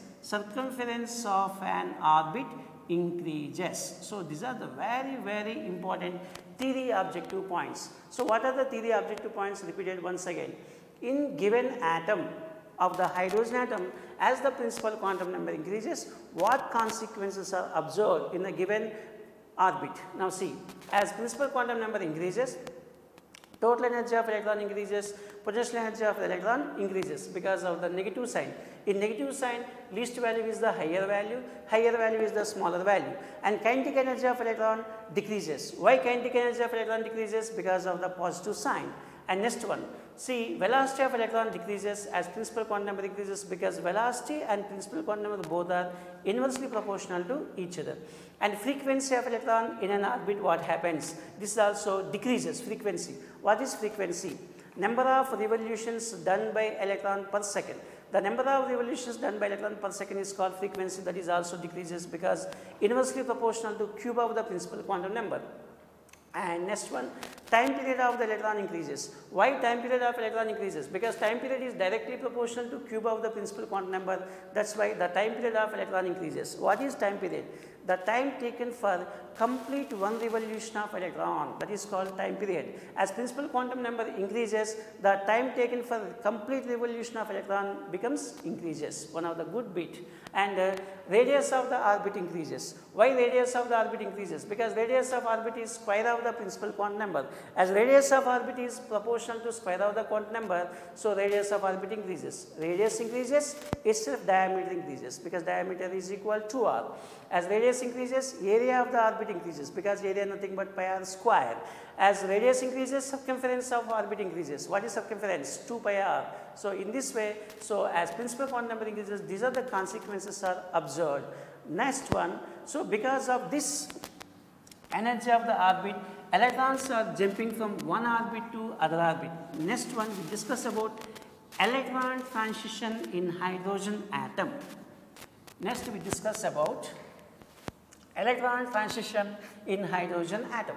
of an orbit increases. So these are the very important theory objective points. So what are the theory objective points? Repeated once again. In given atom of the hydrogen atom, as the principal quantum number increases, what consequences are observed in a given orbit? Now see, as principal quantum number increases, total energy of electron increases, potential energy of electron increases because of the negative sign. In negative sign, least value is the higher value is the smaller value, and kinetic energy of electron decreases. Why kinetic energy of electron decreases? Because of the positive sign. And next one, see, velocity of electron decreases as principal quantum number increases because velocity and principal quantum number both are inversely proportional to each other. And frequency of electron in an orbit, what happens? This also decreases frequency. What is frequency? Number of revolutions done by electron per second. The number of revolutions done by electron per second is called frequency. That is also decreases because inversely proportional to cube of the principal quantum number. And next one, time period of the electron increases. Why time period of electron increases? Because time period is directly proportional to cube of the principal quantum number. That's why the time period of electron increases. What is time period? The time taken for complete one revolution of electron, that is called time period. As principal quantum number increases, the time taken for complete revolution of electron becomes increases. One of the good bit. And radius of the orbit increases. Why radius of the orbit increases? Because radius of orbit is square of the principal quantum number. As radius of orbit is proportional to square of the quantum number, so radius of orbit increases. Radius increases, itself diameter increases because diameter is equal to r. As radius increases, area of the orbit increases because area is nothing but pi r square. As radius increases, circumference of orbit increases. What is circumference? 2 pi r. So in this way, so as principal quantum number increases, these are the consequences are observed. Next one, so because of this energy of the orbit, electrons are jumping from one orbit to other orbit. Next one, we discuss about electron transition in hydrogen atom. Next we discuss about electron transition in hydrogen atom.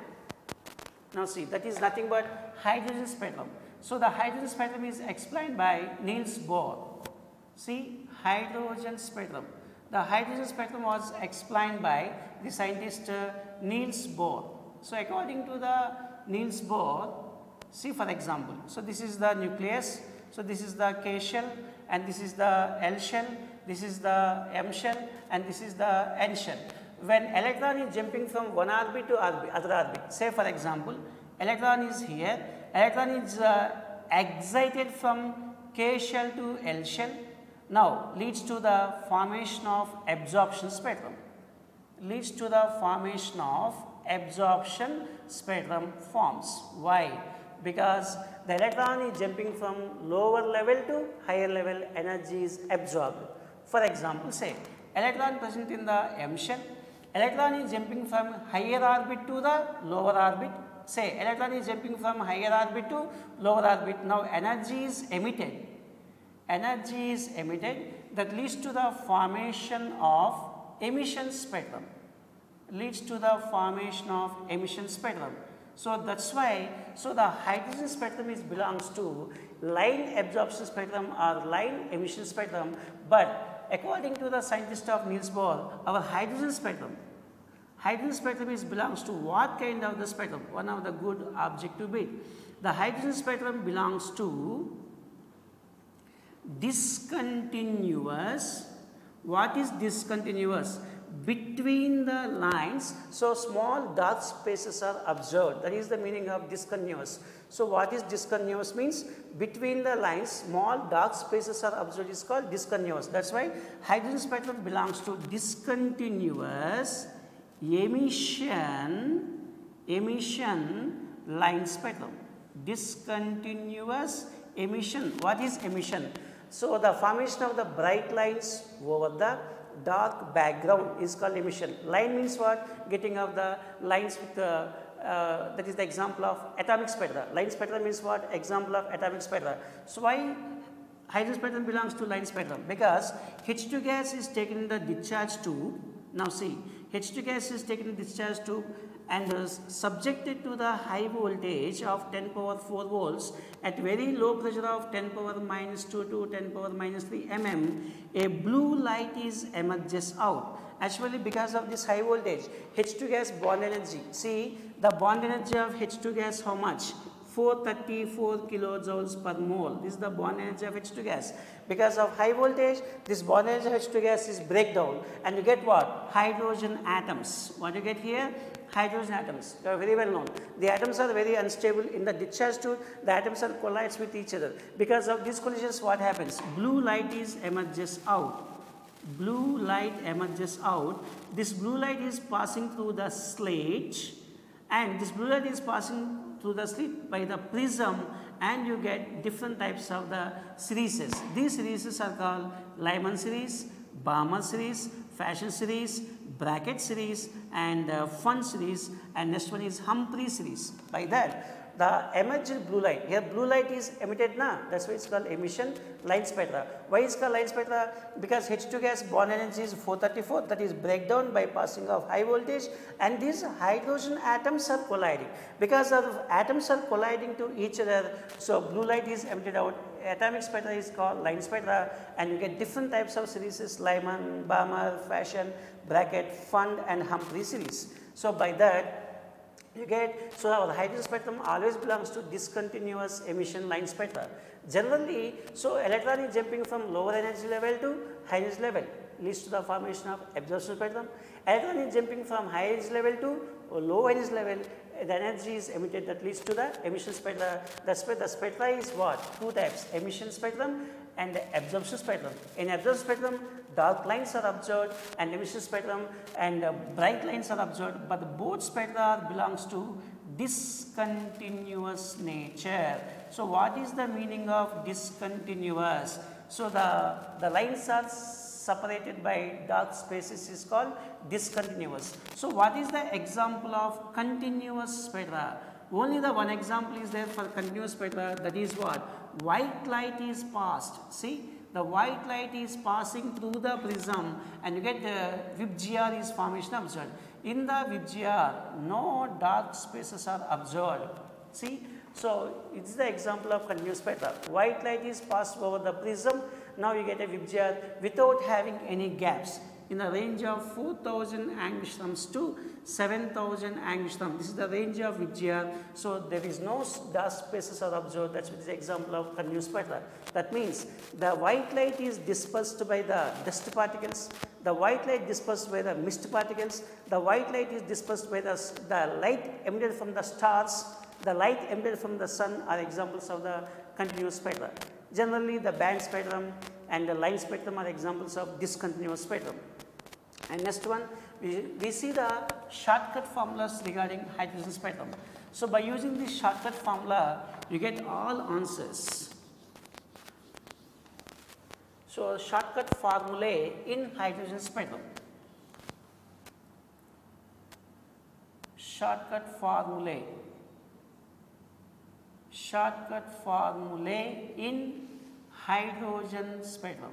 Now see, that is nothing but hydrogen spectrum. So the hydrogen spectrum is explained by Niels Bohr. See, hydrogen spectrum. The hydrogen spectrum was explained by the scientist Niels Bohr. So, according to the Niels Bohr, see for example, so this is the nucleus, so this is the K shell and this is the L shell, this is the M shell and this is the N shell. When electron is jumping from one orbit to other orbit, say for example, electron is here, electron is excited from K shell to L shell, now leads to the formation of absorption spectrum, leads to the formation of absorption spectrum forms. Why? Because the electron is jumping from lower level to higher level, energy is absorbed. For example, say electron present in the M shell, electron is jumping from higher orbit to the lower orbit. Say electron is jumping from higher orbit to lower orbit. Now energy is emitted. Energy is emitted that leads to the formation of emission spectrum. Leads to the formation of emission spectrum. So that's why, so the hydrogen spectrum belongs to line absorption spectrum or line emission spectrum, but according to the scientist of Niels Bohr, our hydrogen spectrum belongs to what kind of the spectrum? One of the good objective bit. The hydrogen spectrum belongs to discontinuous. What is discontinuous? Between the lines, so small dark spaces are observed. That is the meaning of discontinuous. So what is discontinuous means? Between the lines, small dark spaces are observed is called discontinuous. That's why hydrogen spectrum belongs to discontinuous emission line spectrum. Discontinuous emission. What is emission? So the formation of the bright lines over the dark background is called emission. Line means what? Getting of the lines with the that is the example of atomic spectra. Line spectra means what? Example of atomic spectra. So why hydrogen spectrum belongs to line spectrum? Because H2 gas is taken in the discharge tube. Now see, H2 gas is taken in the discharge tube and is subjected to the high voltage of 10 power 4 volts at very low pressure of 10 power minus 2 to 10 power minus 3 mm, a blue light is emerges out. Actually, because of this high voltage, H2 gas bond energy, see the bond energy of H2 gas how much? 434 kilojoules per mole. This is the bond energy of H2 gas. Because of high voltage, this bond energy of H2 gas is breakdown and you get what? Hydrogen atoms. What you get here? Hydrogen atoms. They are very well known. The atoms are very unstable. In the discharge tube, the atoms are collides with each other. Because of these collisions, what happens? Blue light is emerges out. Blue light emerges out. This blue light is passing through the slate and this blue light is passing through the slit by the prism and you get different types of the series. These series are called Lyman series, Balmer series, Fashion series, Brackett series and Fund series, and next one is Humphrey series. By that the emerged blue light, here blue light is emitted na, that's why it's called emission line spectra. Why is called line spectra? Because H2 gas bond energy is 434, that is breakdown by passing of high voltage and these hydrogen atoms are colliding. Because of atoms are colliding to each other, so blue light is emitted out. Atomic spectra is called line spectra and you get different types of series, Lyman, Balmer, Fashion, Brackett, Fund and Humphrey series. So by that you get, so our hydrogen spectrum always belongs to discontinuous emission line spectra. Generally, so electron is jumping from lower energy level to high energy level, leads to the formation of absorption spectrum. Electron is jumping from high energy level to low energy level, the energy is emitted that leads to the emission spectra. The spectra is what? Two types, emission spectrum and absorption spectrum. In absorption spectrum, dark lines are observed and emission spectrum and bright lines are observed, but both spectra belongs to discontinuous nature. So what is the meaning of discontinuous? So the lines are separated by dark spaces is called discontinuous. So what is the example of continuous spectra? Only the one example is there for continuous spectra, that is what? White light is passed. See, the white light is passing through the prism and you get the VIBGR is formation observed. In the VIBGR, no dark spaces are observed. See, so it's the example of continuous spectra. White light is passed over the prism. Now you get a VIBGR without having any gaps. in the range of 4000 angstroms to 7000 angstrom. This is the range of VGR. So there is no dark spaces are observed. That's the example of continuous spectra. That means the white light is dispersed by the dust particles, the white light dispersed by the mist particles, the white light is dispersed by the light emitted from the stars, the light emitted from the sun are examples of the continuous spectra. Generally, the band spectrum and the line spectrum are examples of discontinuous spectrum. And next one, we see the shortcut formulas regarding hydrogen spectrum. So by using this shortcut formula, you get all answers. So shortcut formulae in hydrogen spectrum. Shortcut formulae in hydrogen spectrum.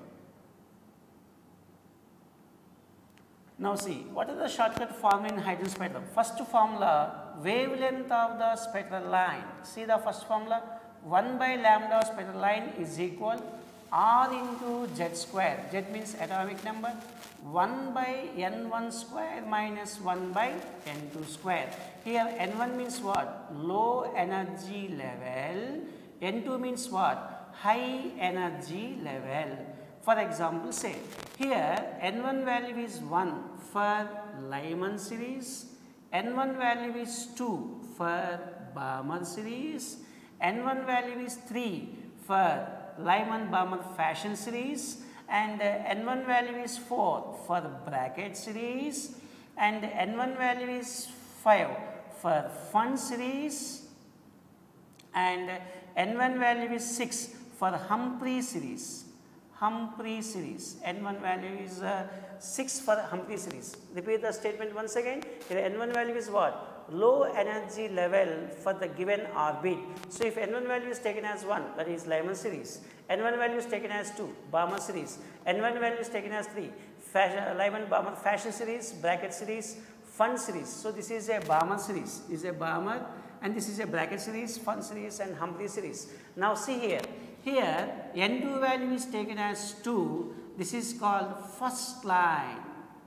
Now see, what is the shortcut formula in hydrogen spectrum? First formula, wavelength of the spectral line. See the first formula, 1 by lambda of spectral line is equal R into Z square. Z means atomic number. 1 by N1 square minus 1 by N2 square. Here N1 means what? Low energy level. N2 means what? High energy level. For example, say here N1 value is 1 for Lyman series, N1 value is 2 for Balmer series, N1 value is 3 for Lyman-Balmer fashion series, and N1 value is 4 for bracket series, and N1 value is 5 for fun series, and N1 value is 6 for Humphrey series. Humphrey series. N1 value is 6 for Humphrey series. Repeat the statement once again. Here N1 value is what? Low energy level for the given orbit. So if N1 value is taken as 1, that is Lyman series. N1 value is taken as 2, Balmer series. N1 value is taken as 3, Lyman-Balmer fashion series, bracket series, fun series. So this is a Balmer series. This is a Balmer, and this is a bracket series, fun series, and Humphrey series. Now see here. Here N2 value is taken as 2. This is called first line.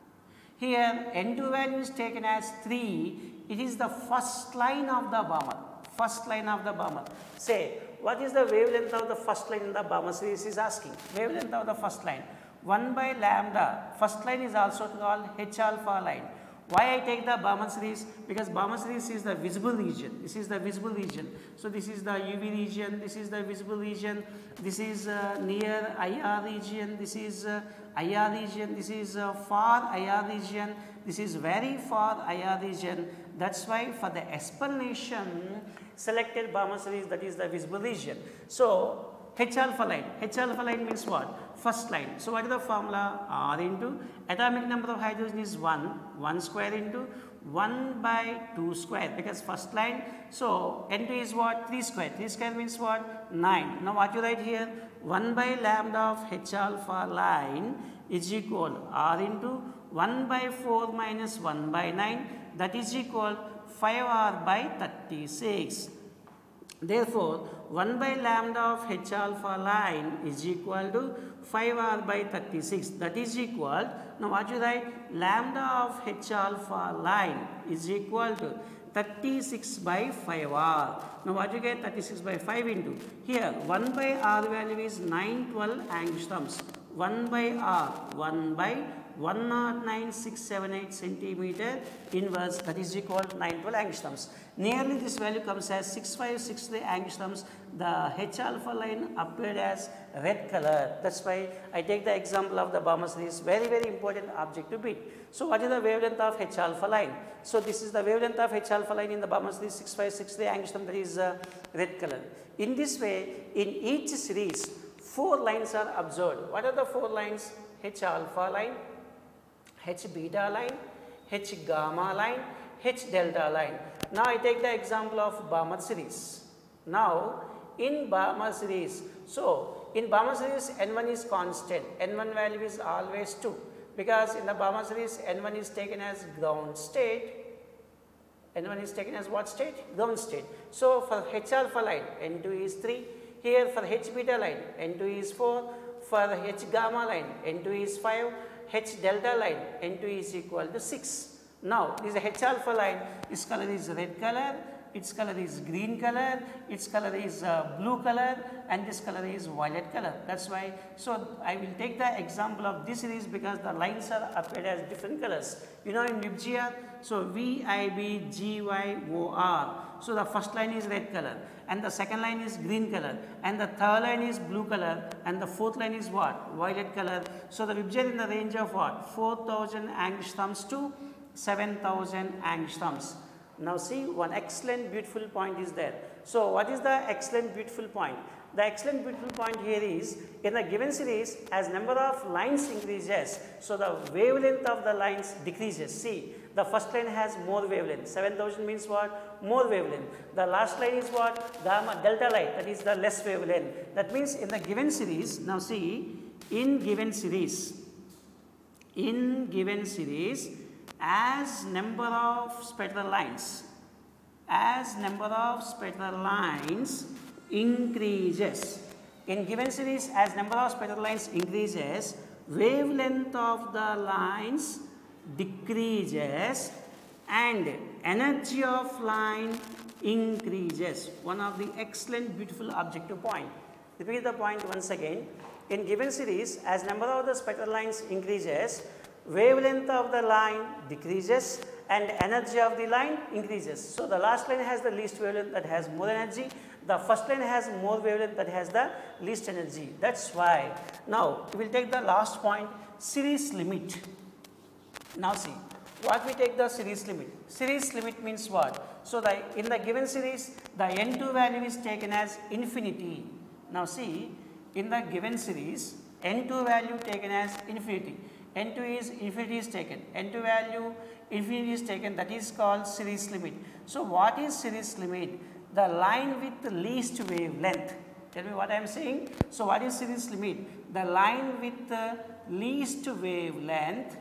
Here N2 value is taken as 3. It is the first line of the Balmer. First line of the Balmer. Say, what is the wavelength of the first line in the Balmer series is asking. Wavelength of the first line. 1 by lambda. First line is also called H alpha line. Why I take the Balmer series? Because Balmer series is the visible region. This is the visible region. So this is the UV region. This is the visible region. This is near IR region. This is IR region. This is far IR region. This is very far IR region. That's why for the explanation selected Balmer series, that is the visible region. So H alpha line. H alpha line means what? First line. So what is the formula? R into atomic number of hydrogen is 1. 1 square into 1 by 2 square, because first line. So N2 is what? 3 square. 3 square means what? 9. Now what you write here? 1 by lambda of H alpha line is equal R into 1 by 4 minus 1 by 9, that is equal 5R by 36. Therefore, 1 by lambda of H alpha line is equal to 5R by 36. That is equal, now what you write? Lambda of H alpha line is equal to 36 by 5R. Now what you get? 36 by 5 into, here 1 by R value is 912 angstroms. 1 by R, 1 by 109,678 centimeter inverse, that is equal to 912 angstroms. Nearly this value comes as 6563 angstroms. The H alpha line appeared as red color. That's why I take the example of the Balmer series. Very, very important objective bit. So what is the wavelength of H alpha line? So this is the wavelength of H alpha line in the Balmer series, 6563 angstrom, that is red color. In this way, in each series, 4 lines are observed. What are the 4 lines? H alpha line, H beta line, H gamma line, H delta line. Now I take the example of Balmer series. Now in Balmer series, so in Balmer series N1 is constant, N1 value is always 2, because in the Balmer series N1 is taken as ground state. N1 is taken as what state? Ground state. So for H alpha line N2 is 3. Here for H beta line N2 is 4. For H gamma line N2 is 5. H delta line, N2 is equal to 6. Now, this is a H alpha line, its color is red color, its color is green color, its color is blue color, and this color is violet color. That's why, so I will take the example of this series because the lines are appeared as different colors. You know in VIBGYOR, so VIBGYOR, so the first line is red color, and the second line is green color, and the third line is blue color, and the fourth line is what? Violet color. So the VIBGYOR in the range of what? 4000 angstroms to 7000 angstroms. Now see, one excellent beautiful point is there. So what is the excellent beautiful point? The excellent beautiful point here is, in a given series, as number of lines increases, so the wavelength of the lines decreases. See, the first line has more wavelength. 7000 means what? More wavelength. The last line is what? Gamma delta line, that is the less wavelength. That means in the given series, now see, in given series, as number of spectral lines increases, in given series as number of spectral lines increases, wavelength of the lines decreases and energy of line increases. One of the excellent beautiful objective point. Repeat the point once again. In given series, as number of the spectral lines increases, wavelength of the line decreases and energy of the line increases. So the last line has the least wavelength, that has more energy. The first line has more wavelength, that has the least energy. That's why. Now we will take the last point, series limit. Now see, what we take the series limit? Series limit means what? So in the given series, the N2 value is taken as infinity. Now see, in the given series, N2 value taken as infinity. N2 is infinity is taken. N2 value infinity is taken, that is called series limit. So what is series limit? The line with the least wavelength. Tell me what I am saying. So what is series limit? The line with the least wavelength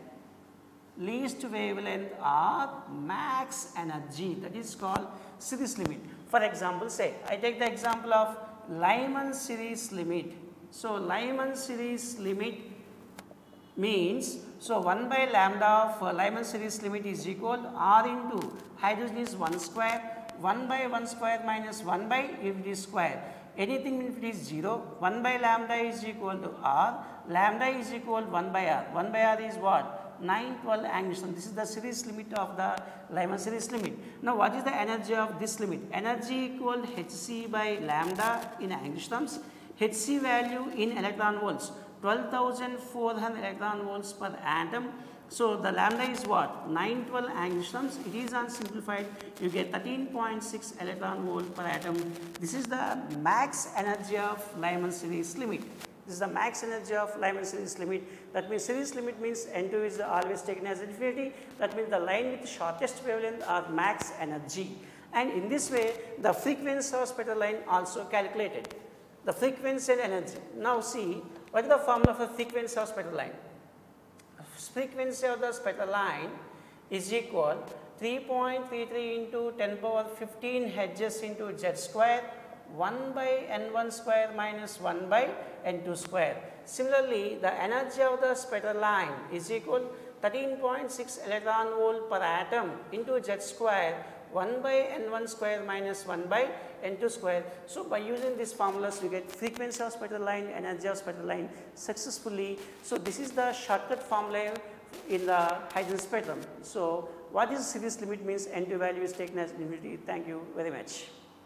or max energy, that is called series limit. For example, say I take the example of Lyman series limit. So Lyman series limit means, so 1 by lambda of Lyman series limit is equal to R into hydrogen is 1 square, 1 by 1 square minus 1 by infinity square. Anything infinity is 0, 1 by lambda is equal to R, lambda is equal to 1 by R. 1 by R is what? 912 angstrom. This is the series limit of the Lyman series limit. Now what is the energy of this limit? Energy equal Hc by lambda in angstroms, Hc value in electron volts, 12,400 electron volts per atom. So the lambda is what? 912 angstroms. It is unsimplified. You get 13.6 electron volt per atom. This is the max energy of Lyman series limit. This is the max energy of Lyman series limit. That means series limit means N2 is always taken as infinity. That means the line with shortest wavelength are max energy. And in this way, the frequency of spectral line also calculated. The frequency and energy. Now see, what is the formula for frequency of spectral line? Frequency of the spectral line is equal 3.33 into 10 power 15 hertz into z square, 1 by n1 square minus 1 by n2 square. Similarly, the energy of the spectral line is equal 13.6 electron volt per atom into z square, 1 by n1 square minus 1 by n2 square. So by using these formulas, we get frequency of spectral line, energy of spectral line successfully. So this is the shortcut formula in the hydrogen spectrum. So what is series limit means N2 value is taken as infinity. Thank you very much.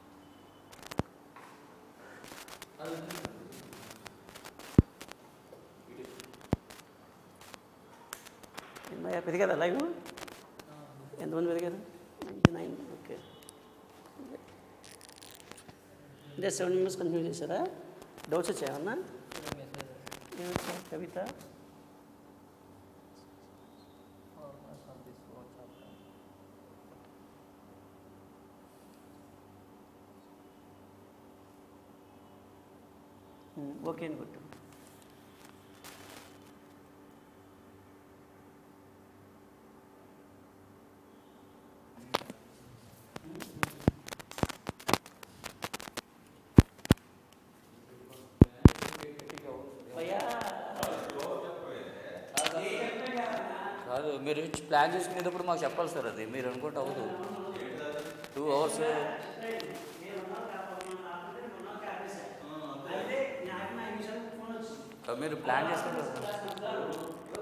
పెరిగదా live ఎంతమంది పెరిగారు 99 okay అంటే 7 members continue చేశారా doubts వచ్చాయన్నా Kavitha okay అని కొట్టు भैया కాదు, మీరు ప్లాన్ చేసుకునేటప్పుడు మాకు చెప్పాలి సార్. అది మీరు అనుకుంటే అవ్వదు. 2 hours మీరు ప్లాన్ చేసుకుంటారు.